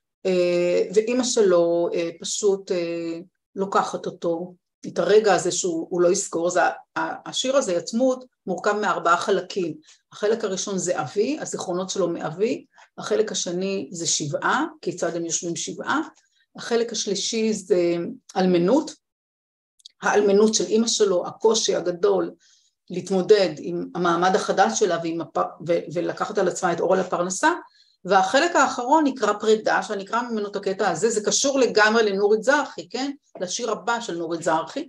ואמא שלו פשוט לוקחת אותו, את הרגע הזה שהוא לא יזכור. השיר הזה, יתמות, מורכב מ4 חלקים. החלק הראשון זה אבי, הזיכרונות שלו מאבי, החלק השני זה 7, כיצד הם יושבים 7, החלק השלישי זה אלמנות, האלמנות של אמא שלו, הקושי הגדול להתמודד עם המעמד החדש שלה ולקחת על עצמה את אור לפרנסה, והחלק האחרון נקרא פרידה, שנקרא ממנו את הקטע הזה, זה קשור לגמרי לנורית זרחי, כן? לשיר הבא של נורית זרחי,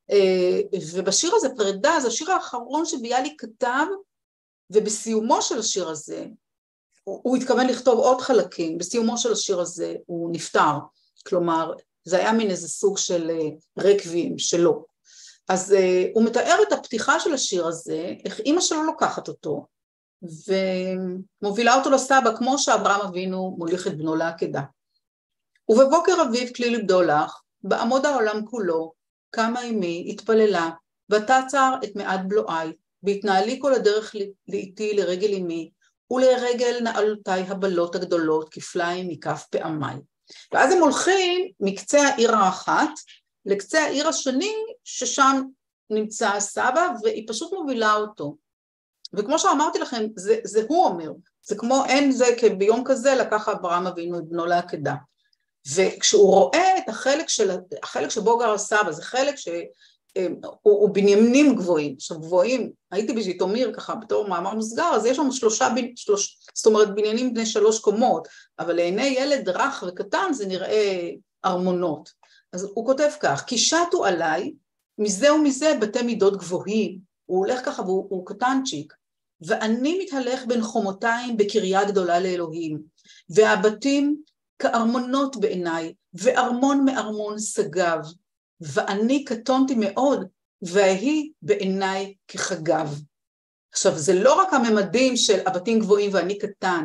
ובשיר הזה פרידה, זה השיר האחרון שביאליק כתב, ובסיומו של השיר הזה, הוא התכוון לכתוב עוד חלקים, בסיומו של השיר הזה הוא נפטר, כלומר, זה היה מין איזה סוג של רקבים שלו. אז הוא מתאר את הפתיחה של השיר הזה, איך אמא שלו לוקחת אותו, ומובילה אותו לסבא, כמו שאברהם אבינו מוליך את בנו לעקדה. ובבוקר אביב כליל בדולח, בעמוד העולם כולו, קמה אמי, התפללה, ותעצר את מעט בלועי, והתנהלי כל הדרך לאיתי לרגל אמי, ולרגל נעלותיי הבלות הגדולות, כפליים מכף פעמיי. ואז הם הולכים מקצה העיר האחת, לקצה העיר השני, ששם נמצא הסבא, והיא פשוט מובילה אותו. וכמו שאמרתי לכם, זה הוא אומר, זה כמו אין זה כביום כזה לקח אברהם אבינו את בנו לעקדה. וכשהוא רואה את החלק שבו גר הסבא, זה חלק שהוא בניינים גבוהים, עכשיו גבוהים, הייתי בז'יטומיר ככה בתור מאמר מוסגר, אז יש שם 3, זאת אומרת בניינים בני 3 קומות, אבל לעיני ילד רך וקטן זה נראה ארמונות. אז הוא כותב כך, כי שטו עליי, מזה ומזה בתי מידות גבוהים, הוא הולך ככה והוא קטנצ'יק, ואני מתהלך בין חומותיים בקריה גדולה לאלוהים, והבתים כארמונות בעיניי, וארמון מארמון סגב, ואני קטונתי מאוד, והיא בעיניי כחגב. עכשיו, זה לא רק הממדים של הבתים גבוהים ואני קטן,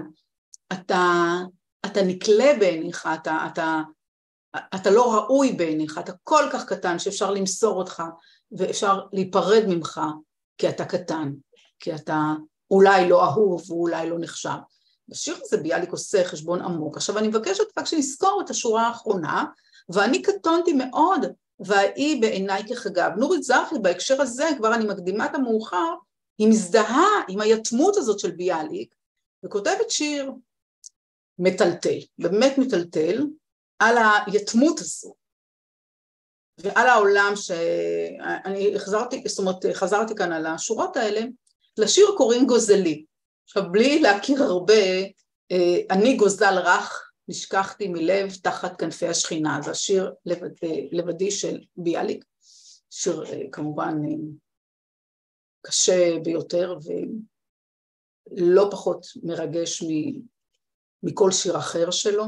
אתה נקלה בעיניך, אתה לא ראוי בעיניך, אתה כל כך קטן שאפשר למסור אותך, ואפשר להיפרד ממך, כי אתה קטן, כי אתה אולי לא אהוב ואולי לא נחשב. בשיר הזה ביאליק עושה חשבון עמוק. עכשיו אני מבקשת רק שנזכור את השורה האחרונה, ואני קטונתי מאוד, והיא בעיניי כחגב. נורית זרחי בהקשר הזה, כבר אני מקדימה את המאוחר, היא מזדהה עם היתמות הזאת של ביאליק, וכותבת שיר מטלטל, באמת מטלטל, על היתמות הזו, ועל העולם שאני חזרתי כאן על השורות האלה, לשיר קוראים גוזלי. עכשיו בלי להכיר הרבה, אני גוזל רך, נשכחתי מלב תחת כנפי השכינה, זה השיר לבדי של ביאליק, שיר כמובן קשה ביותר ולא פחות מרגש מכל שיר אחר שלו.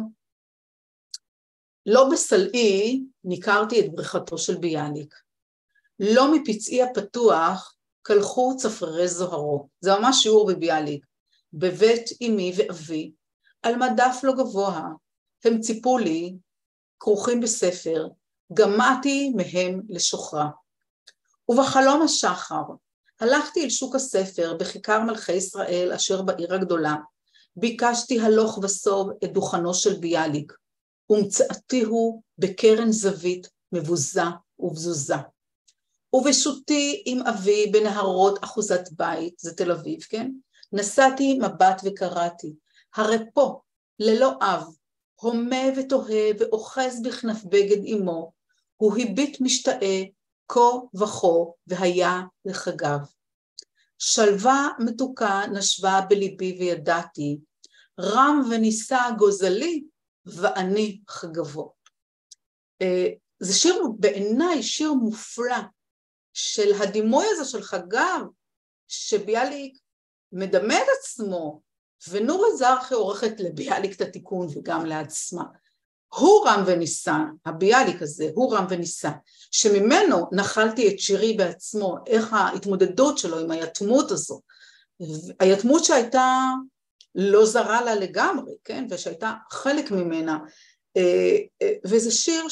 לא בסלעי ניכרתי את בריחתו של ביאליק, לא מפצעי הפתוח קלחו צפרי זוהרו, זה ממש שיעור בביאליק, בבית אמי ואבי, על מדף לא גבוה, הם ציפו לי, כרוכים בספר, גמעתי מהם לשוחרה. ובחלום השחר, הלכתי אל שוק הספר בכיכר מלכי ישראל אשר בעיר הגדולה, ביקשתי הלוך וסוב את דוכנו של ביאליק, ומצאתיהו בקרן זווית מבוזה ובזוזה. ובשותי עם אבי בנהרות אחוזת בית, זה תל אביב, כן? נסעתי מבט וקראתי, הרי פה, ללא אב, הומה ותוהה ואוחז בכנף בגד אמו, הוא הביט משתאה, כה וכה, והיה לחגב. שלווה מתוקה נשבה בליבי וידעתי, רם וניסה גוזלי, ואני חגבו. זה שיר בעיניי שיר מופלא, של הדימוי הזה של חגב, שביאליק מדמה את עצמו, ונורית זרחי עורכת לביאליק את התיקון וגם לעצמה. הוא רם וניסה, הביאליק הזה, הוא רם וניסה, שממנו נחלתי את שירי בעצמו, איך ההתמודדות שלו עם היתמות הזו, היתמות שהייתה לא זרה לה לגמרי, כן? ושהייתה חלק ממנה, וזה שיר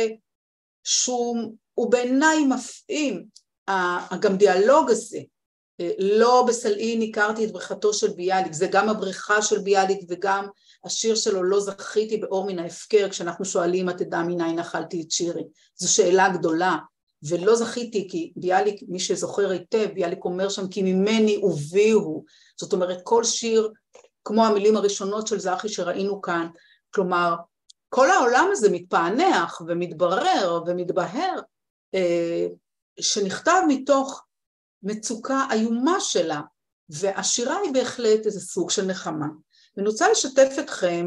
שהוא בעיניי מפעים, גם דיאלוג הזה, לא בסלעי ניכרתי את בריחתו של ביאליק, זה גם הבריחה של ביאליק וגם השיר שלו לא זכיתי באור מן ההפקר, כשאנחנו שואלים את תדע מניין נחלתי את שירי, זו שאלה גדולה, ולא זכיתי כי ביאליק, מי שזוכר היטב, ביאליק אומר שם כי ממני וביהו, זאת אומרת כל שיר כמו המילים הראשונות של זרחי שראינו כאן, כלומר כל העולם הזה מתפענח ומתברר ומתבהר, שנכתב מתוך מצוקה איומה שלה, והשירה היא בהחלט איזה סוג של נחמה. ואני רוצה לשתף אתכם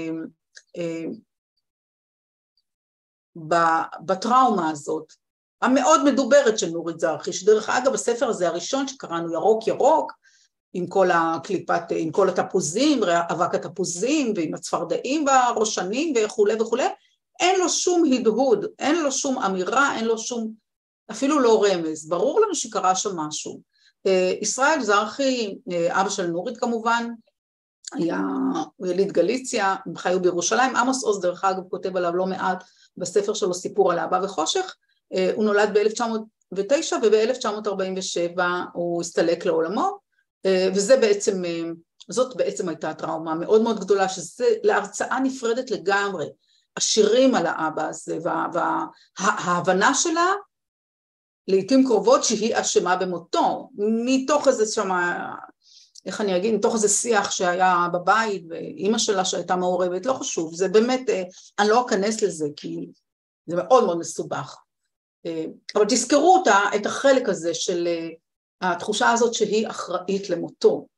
בטראומה הזאת, המאוד מדוברת של נורית זרחי, שדרך אגב הספר הזה הראשון שקראנו ירוק ירוק, עם כל הקליפת, עם כל התפוזים, אבק התפוזים, ועם הצפרדעים והראשנים וכו' וכו', אין לו שום הדהוד, אין לו שום אמירה, אין לו שום, אפילו לא רמז, ברור לנו שקרה שם משהו. ישראל זרחי, אבא של נורית כמובן, הוא יליד גליציה, הם חיו בירושלים, עמוס עוז דרך אגב כותב עליו לא מעט בספר שלו סיפור על אהבה וחושך, הוא נולד ב-1909 וב-1947 הוא הסתלק לעולמו, וזה בעצם, זאת בעצם הייתה טראומה מאוד מאוד גדולה, שזה להרצאה נפרדת לגמרי, השירים על האבא הזה, וההבנה שלה, לעתים קרובות שהיא אשמה במותו, מתוך איזה שמה, איך אני אגיד, מתוך איזה שיח שהיה בבית, ואימא שלה שהייתה מעורבת, לא חשוב, זה באמת, אני לא אכנס לזה, כי זה מאוד מאוד מסובך. אבל תזכרו אותה, את החלק הזה של התחושה הזאת שהיא אחראית למותו.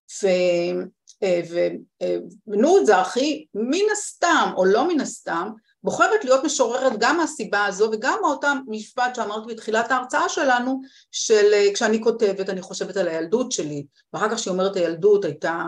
ונורית זרחי, מן הסתם או לא מן הסתם, בוחרת להיות משוררת גם מהסיבה הזו, וגם מאותה משפט שאמרתי בתחילת ההרצאה שלנו, של כשאני כותבת, אני חושבת על הילדות שלי, ואחר כך שהיא אומרת הילדות הייתה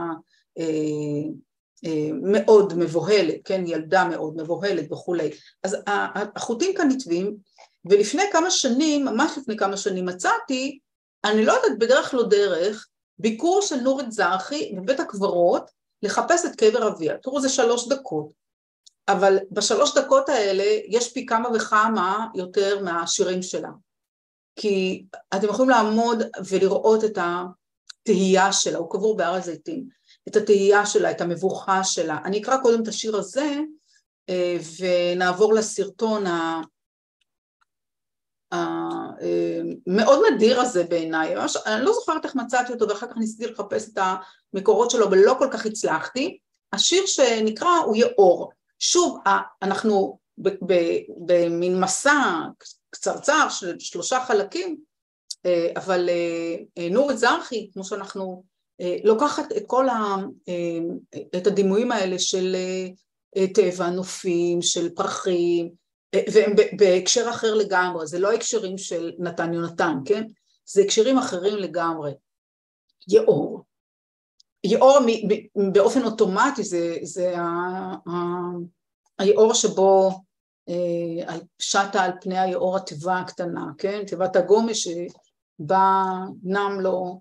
מאוד מבוהלת, כן, ילדה מאוד מבוהלת וכולי. אז החוטים כאן נתווים, ולפני כמה שנים, ממש לפני כמה שנים מצאתי, אני לא יודעת בדרך לא דרך, ביקור של נורית זרחי בבית הקברות, לחפש את קבר אביה. תראו, זה 3 דקות. אבל ב3 דקות האלה יש פי כמה וכמה יותר מהשירים שלה. כי אתם יכולים לעמוד ולראות את התהייה שלה, הוא קבור בהר הזיתים. את התהייה שלה, את המבוכה שלה. אני אקרא קודם את השיר הזה, ונעבור לסרטון המאוד נדיר הזה בעיניי. אני לא זוכרת איך מצאתי אותו, ואחר כך ניסיתי לחפש את המקורות שלו, אבל לא כל כך הצלחתי. השיר שנקרא הוא יאור. שוב, אנחנו במין מסע קצרצר של 3 חלקים, אבל נורית זרחי, כמו שאנחנו לוקחת את הדימויים האלה של טבע, נופים, של פרחים, והם בהקשר אחר לגמרי, זה לא הקשרים של נתן יונתן, כן? זה הקשרים אחרים לגמרי. יאור. יאור באופן אוטומטי זה היאור שבו שטה על פני היאור התיבה הקטנה, כן? תיבת הגומש שבה נם לו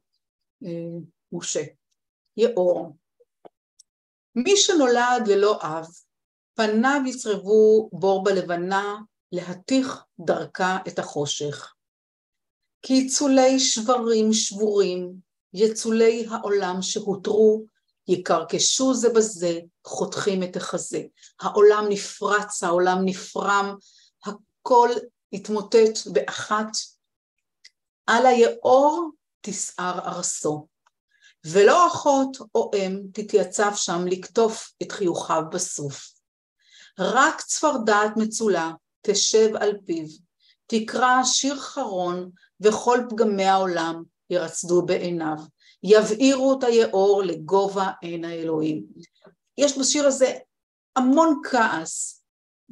משה. יאור. מי שנולד ללא אב, פניו יצרבו בור בלבנה להתיך דרכה את החושך. כי יצולי שברים שבורים, יצולי העולם שהותרו, יקרקשו זה בזה, חותכים את החזה. העולם נפרץ, העולם נפרם, הכל התמוטט באחת. על היאור תסער ארסו, ולא אחות או אם תתייצב שם לקטוף את חיוכיו בסוף. רק צפרדעת מצולה תשב על פיו, תקרא שיר חרון וכל פגמי העולם ירצדו בעיניו, יבעירו את היאור לגובה עין האלוהים. יש בשיר הזה המון כעס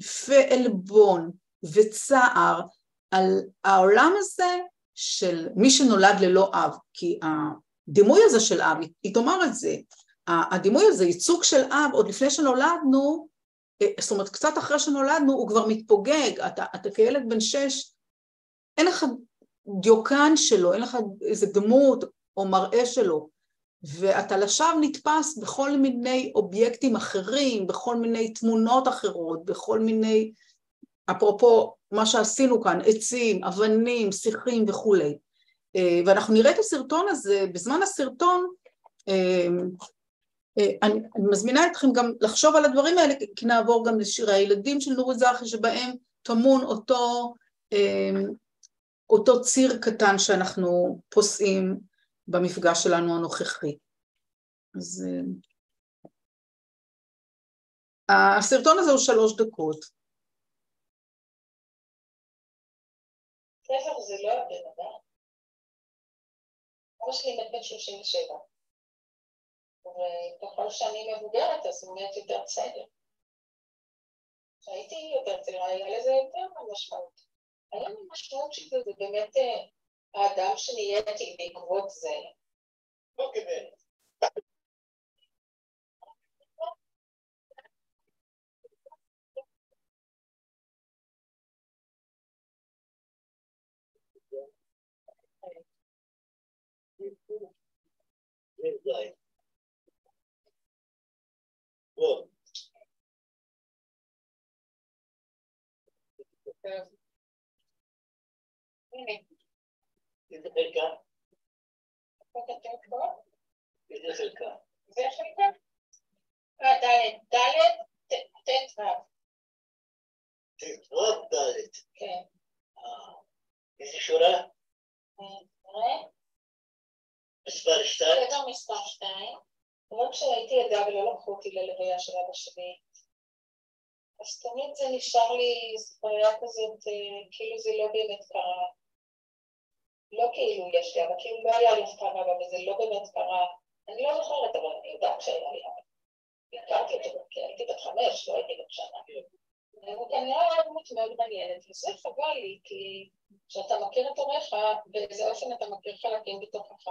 ועלבון וצער על העולם הזה של מי שנולד ללא אב, כי הדימוי הזה של אב, היא תאמר את זה, הדימוי הזה, ייצוג של אב, עוד לפני שנולדנו, זאת אומרת, קצת אחרי שנולדנו, הוא כבר מתפוגג, אתה כילד בן 6, אין לך דיוקן שלו, אין לך איזה דמות או מראה שלו, ואתה לשווא נתפס בכל מיני אובייקטים אחרים, בכל מיני תמונות אחרות, בכל מיני, אפרופו מה שעשינו כאן, עצים, אבנים, שיחים וכו'. ואנחנו נראה את הסרטון הזה, בזמן הסרטון, אני מזמינה אתכם גם לחשוב על הדברים האלה, כי נעבור גם לשירי הילדים של נורית זרחי, שבהם טמון אותו ציר קטן שאנחנו פוסעים במפגש שלנו הנוכחי. אז הסרטון הזה הוא 3 דקות. ספר זה לא הבן אדם. אבא שלי מת בן 37. וככל שאני מבוגרת, אז הוא מת יותר צעיר. כשהייתי יותר צעירה, היה לזה יותר משמעות. היה לי משמעות שזה באמת האדם שנהייתי בעקבות זה. לא כדי. איזה חלקה? איזה חלקה? זה חלקה? ד' ט' ו'. ט' ו' ד'. כן. איזה שורה? מספר 2? סדר מספר 2. רק כשהייתי ילדה ולא לקחו אותי ללוויה של אבא שלי, אז תמיד זה נשאר לי זכריה כזאת, כאילו זה לא באמת קרה. לא כאילו יש לי, אבל כאילו לא היה לי קרה, וזה לא באמת קרה. אני לא זוכרת, אבל אני יודעת שהיה לי אבא. הכרתי אותו, כי הייתי בת 5, לא הייתי בת שנה. הוא כנראה היה דמות מאוד מעניינת, וזה חבל לי, כי כשאתה מכיר את הוריך, באיזה אופן אתה מכיר חלקים בתוכך.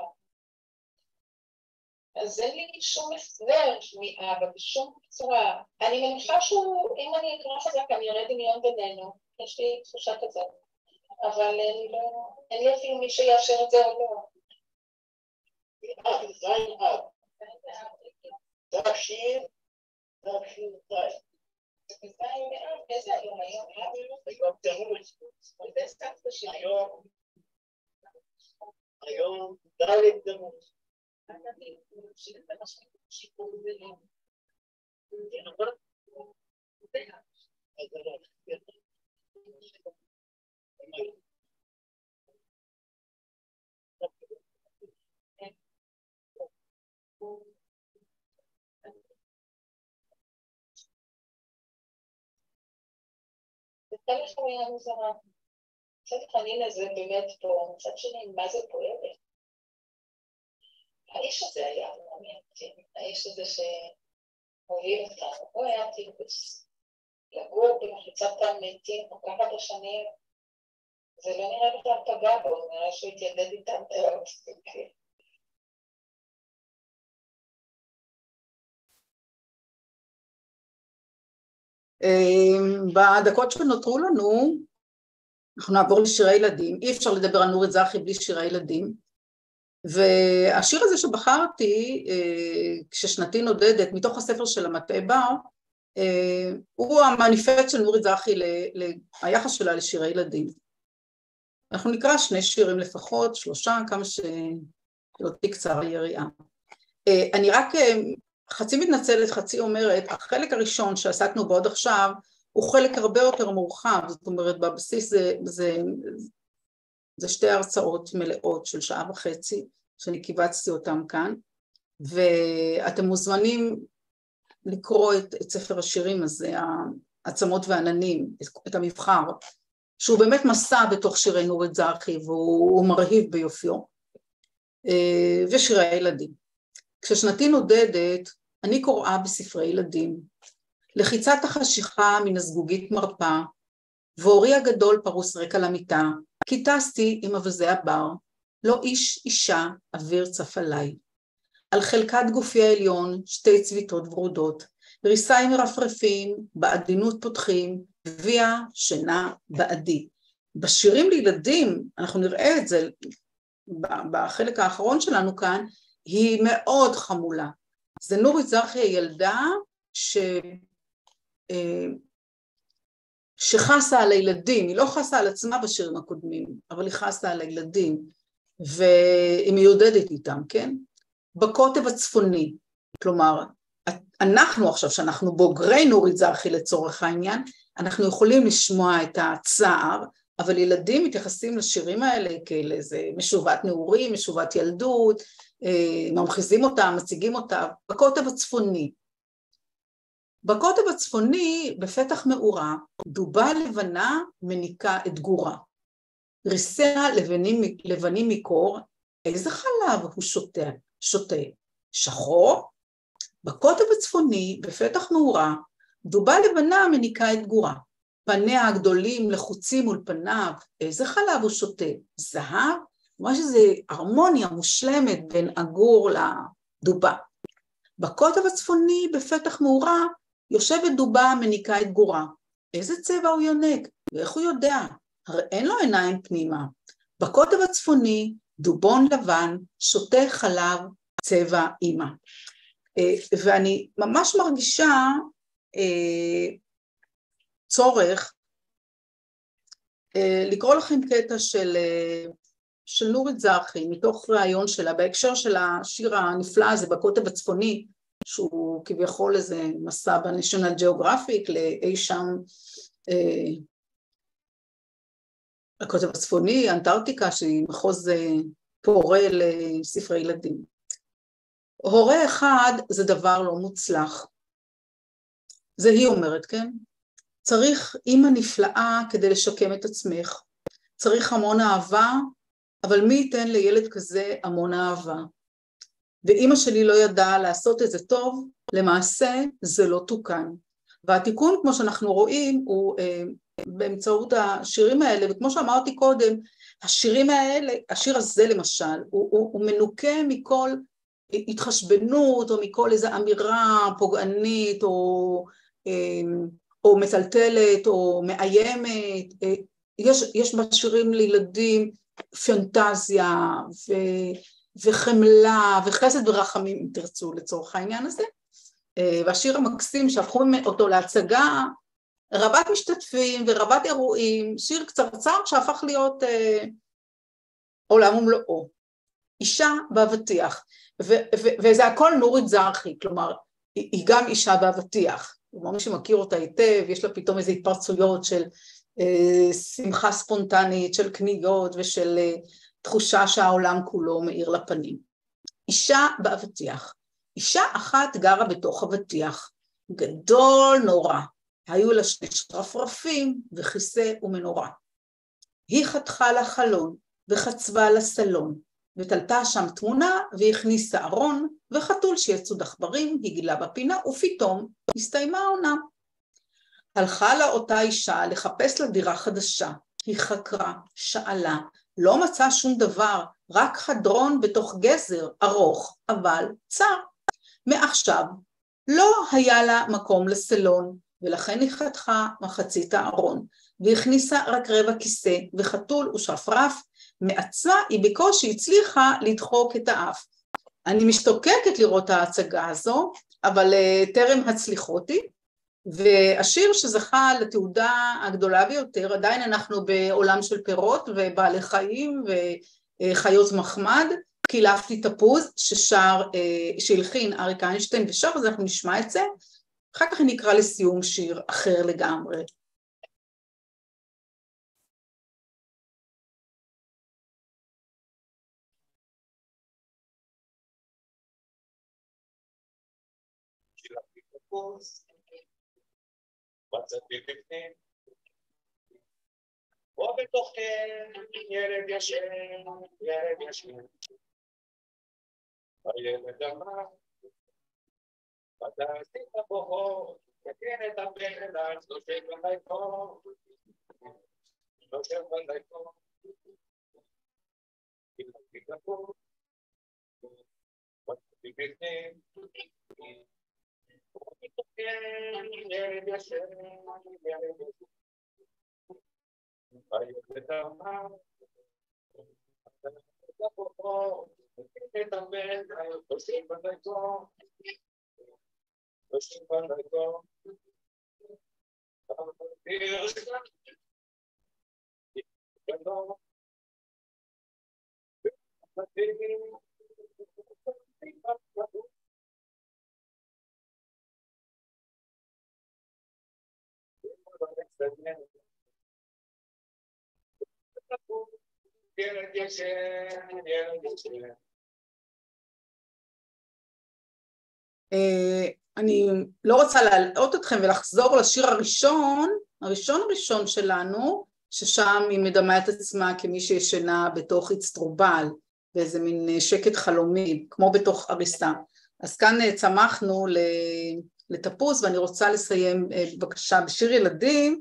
אז אין לי שום הסבר מאבא בשום צורה. אני מניחה שהוא, אם אני אקרא חזק, אני אראה דמיון בינינו. יש לי תחושה כזאת. אבל אין לי אפילו מי שיאשר את זה או לא. זין אב. תקשיב. זין אב. איזה היום? היום תמוז. זה סבתא שלי. היום ד' תמוז. שיפור גדלים. זה כמה חוויה מוזרה. מצד חנין הזה באמת פה, מצד שני, מה זה פועלת? האיש הזה היה מעניין, האיש הזה שהוביל אותנו, הוא היה טיפוס. לגור במחיצת המתים כל כך הרבה שנים, זה לא נראה בכלל פגע בו, נראה שהוא התיידד איתם מאוד. בדקות שנותרו לנו, אנחנו נעבור לשירי ילדים. אי אפשר לדבר על נורית זרחי בלי שירי ילדים. והשיר הזה שבחרתי, כששנתי נודדת, מתוך הספר של המטה בר, הוא המניפסט של נורית זרחי ליחס שלה לשירי ילדים. אנחנו נקרא 2 שירים לפחות, 3, כמה שלא תקצר היריעה. אני רק חצי מתנצלת, חצי אומרת, החלק הראשון שעסקנו בו עד עכשיו, הוא חלק הרבה יותר מורחב, זאת אומרת, בבסיס זה 2 הרצאות מלאות של 1.5 שעה, שאני קיבצתי אותם כאן, ואתם מוזמנים לקרוא את ספר השירים הזה, העצמות ועננים, את המבחר, שהוא באמת מסע בתוך שירי נורית זרחי, והוא מרהיב ביופיו, ושירי הילדים. כששנתי נודדת, אני קוראה בספרי ילדים, לחיצת החשיכה מן הזגוגית מרפא, ואורי הגדול פרוס רקע למיטה, כי טסתי עם אבזי הבר, לא איש אישה אוויר צף עליי. על חלקת גופי העליון 2 צביתות ורודות, ריסיים מרפרפים, בעדינות פותחים, גביע שינה בעדי. בשירים לילדים, אנחנו נראה את זה בחלק האחרון שלנו כאן, היא מאוד חמולה. זה נורית זרחי הילדה שחסה על הילדים, היא לא חסה על עצמה בשירים הקודמים, אבל היא חסה על הילדים, והיא מיודדת איתם, כן? בקוטב הצפוני, כלומר, אנחנו עכשיו, שאנחנו בוגרי נורית זרחי לצורך העניין, אנחנו יכולים לשמוע את הצער, אבל ילדים מתייחסים לשירים האלה כאל איזה משובת נעורים, משובת ילדות, ממחיזים אותם, מציגים אותם, בקוטב הצפוני. בקוטב הצפוני, בפתח מאורה, דובה לבנה מניקה את גורה. ריסיה לבנים מקור, איזה חלב הוא שותה? שחור? בקוטב הצפוני, בפתח מאורה, דובה לבנה מניקה את גורה. פניה הגדולים לחוצים מול פניו, איזה חלב הוא שותה? זהב? ממש איזו הרמוניה מושלמת בין הגור לדובה. בקוטב הצפוני, בפתח מאורה, יושבת דובה מניקה את גורה. איזה צבע הוא יונק? ואיך הוא יודע? הרי אין לו עיניים פנימה. בקוטב הצפוני, דובון לבן, שותה חלב צבע אימא. ואני ממש מרגישה צורך לקרוא לכם קטע של נורית זרחי, מתוך רעיון שלה, בהקשר של השיר הנפלא הזה בקוטב הצפוני, שהוא כביכול איזה מסע בנשיונל ג'אוגרפיק, לאי שם הקוטב הצפוני, אנטארקטיקה, שהיא מחוז פורה לספרי ילדים. הורה אחד זה דבר לא מוצלח. זה היא אומרת, כן? צריך אימא נפלאה כדי לשקם את עצמך. צריך המון אהבה, אבל מי ייתן לילד כזה המון אהבה? ואימא שלי לא ידעה לעשות את זה טוב, למעשה זה לא תוקן. והתיקון, כמו שאנחנו רואים, הוא באמצעות השירים האלה, וכמו שאמרתי קודם, השירים האלה, השיר הזה למשל, הוא מנוקה מכל התחשבנות, או מכל איזו אמירה פוגענית, או מטלטלת, או מאיימת. יש בשירים לילדים פנטזיה, וחמלה, וחסד ורחמים, אם תרצו, לצורך העניין הזה. והשיר המקסים שהפכו אותו להצגה, רבת משתתפים ורבת אירועים, שיר קצרצר שהפך להיות עולם ומלואו. אישה באבטיח, וזה הכל נורית זרחי, כלומר, היא גם אישה באבטיח, כלומר מי שמכיר אותה היטב, יש לה פתאום איזה התפרצויות של שמחה ספונטנית, של קניות ושל תחושה שהעולם כולו מאיר לפנים. אישה באבטיח, אישה אחת גרה בתוך אבטיח, גדול נורא, היו לה שני שרפרפים וכיסא ומנורה. היא חתכה לחלון וחצבה לסלון, ותלתה שם תמונה והכניסה ארון, וחתול שיצאו דחברים, היא גילה בפינה, ופתאום הסתיימה העונה. הלכה לה אותה אישה לחפש לה דירה חדשה, היא חקרה, שאלה, לא מצאה שום דבר, רק חדרון בתוך גזר ארוך, אבל צר. מעכשיו לא היה לה מקום לסלון, ולכן היא חתכה מחצית הארון, והכניסה רק רבע כיסא, וחתול ושרפרף, מעצמה היא בקושי הצליחה לדחוק את האף. אני משתוקקת לראות את ההצגה הזו, אבל טרם הצליחותי, והשיר שזכה לתעודה הגדולה ביותר, עדיין אנחנו בעולם של פירות ובעלי חיים וחיות מחמד, קילפתי תפוז שהלחין אריק איינשטיין ושר, אז אנחנו נשמע את זה, אחר כך נקרא לסיום שיר אחר לגמרי. מצאתי בפנים, או בתוך ילד ישן, ילד ישן. הילד אמר, פתחתי את הבוחות, תקן את הבן, לא שבא לפה, לא שבא לפה. קילפתי כפות, מצאתי בפנים, ילד ישן, ילד ישן. הילד אמר, פתחתי את הבוחות, תקן את הבן, לא שבא לפה. Pushing by the door. אני לא רוצה להלאות אתכם ולחזור לשיר הראשון שלנו, ששם היא מדמה את עצמה כמי שישנה בתוך אצטרובל, באיזה מין שקט חלומי, כמו בתוך אריסה. אז כאן צמחנו לתפוס, ואני רוצה לסיים בבקשה בשיר ילדים,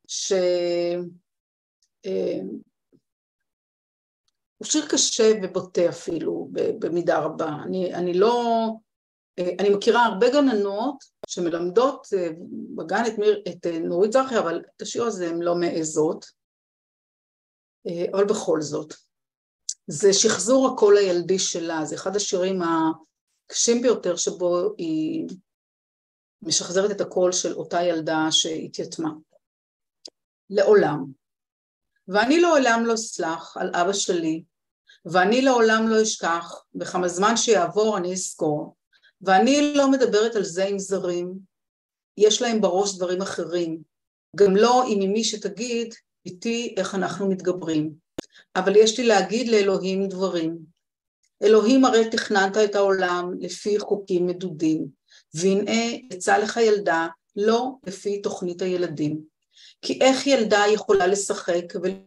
הוא שיר קשה ובוטה אפילו, במידה רבה. אני מכירה הרבה גננות שמלמדות בגן את נורית זרחי, אבל את השיר הזה הן לא מעזות, אבל בכל זאת. זה שחזור הקול הילדי שלה, זה אחד השירים הקשים ביותר שבו היא משחזרת את הקול של אותה ילדה שהתייתמה. לעולם. ואני לעולם לא אסלח על אבא שלי, ואני לעולם לא אשכח, בכמה זמן שיעבור אני אזכור, ואני לא מדברת על זה עם זרים, יש להם בראש דברים אחרים, גם לא עם מי שתגיד איתי איך אנחנו מתגברים, אבל יש לי להגיד לאלוהים דברים. אלוהים הרי תכננת את העולם לפי חוקים מדודים, והנה יצא לך ילדה לא לפי תוכנית הילדים, כי איך ילדה יכולה לשחק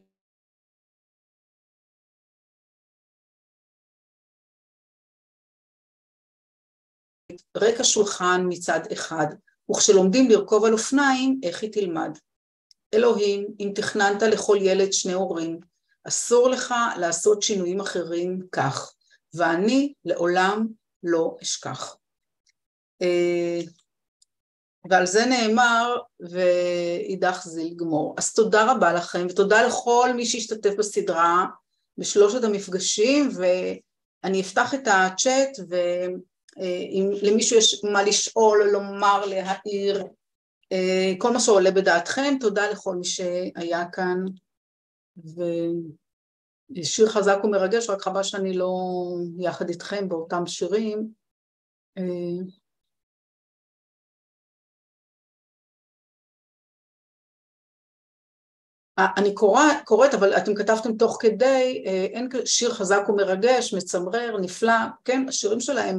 רקע שולחן מצד אחד, וכשלומדים לרכוב על אופניים, איך היא תלמד? אלוהים, אם תכננת לכל ילד שני הורים, אסור לך לעשות שינויים אחרים כך, ואני לעולם לא אשכח. ועל זה נאמר, ואידך זיל גמור. אז תודה רבה לכם, ותודה לכל מי שהשתתף בסדרה, בשלושת המפגשים, ואני אפתח את הצ'אט, אם למישהו יש מה לשאול, לומר, להעיר, כל מה שעולה בדעתכם, תודה לכל מי שהיה כאן, שיר חזק ומרגש, רק חבל שאני לא יחד איתכם באותם שירים. אני קוראת, אבל אתם כתבתם תוך כדי, אין שיר חזק ומרגש, מצמרר, נפלא, כן, השירים שלהם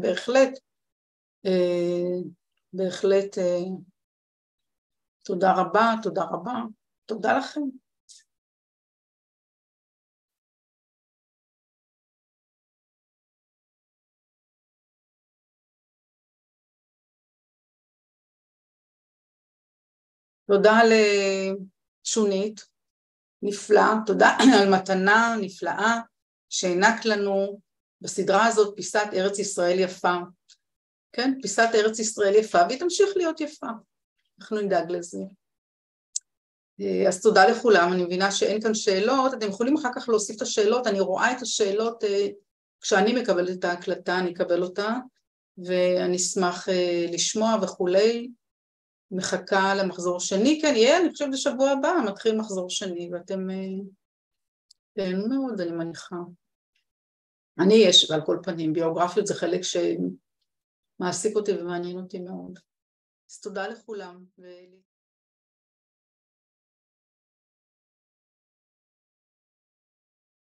בהחלט, תודה רבה, תודה לכם. תודה לשונית, נפלא, תודה על מתנה נפלאה שהענקת לנו בסדרה הזאת פיסת ארץ ישראל יפה, כן, פיסת ארץ ישראל יפה, והיא תמשיך להיות יפה, אנחנו נדאג לזה. אז תודה לכולם, אני מבינה שאין כאן שאלות, אתם יכולים אחר כך להוסיף את השאלות, אני רואה את השאלות, כשאני מקבלת את ההקלטה אני אקבל אותה, ואני אשמח לשמוע וכולי, מחכה למחזור שני, כן, יהיה, אני חושבת בשבוע הבא, מתחיל מחזור שני, ואתם תהנו מאוד, אני מניחה. אני יש, ועל כל פנים, ביוגרפיות זה חלק שמעסיק אותי ומעניין אותי מאוד. אז תודה לכולם.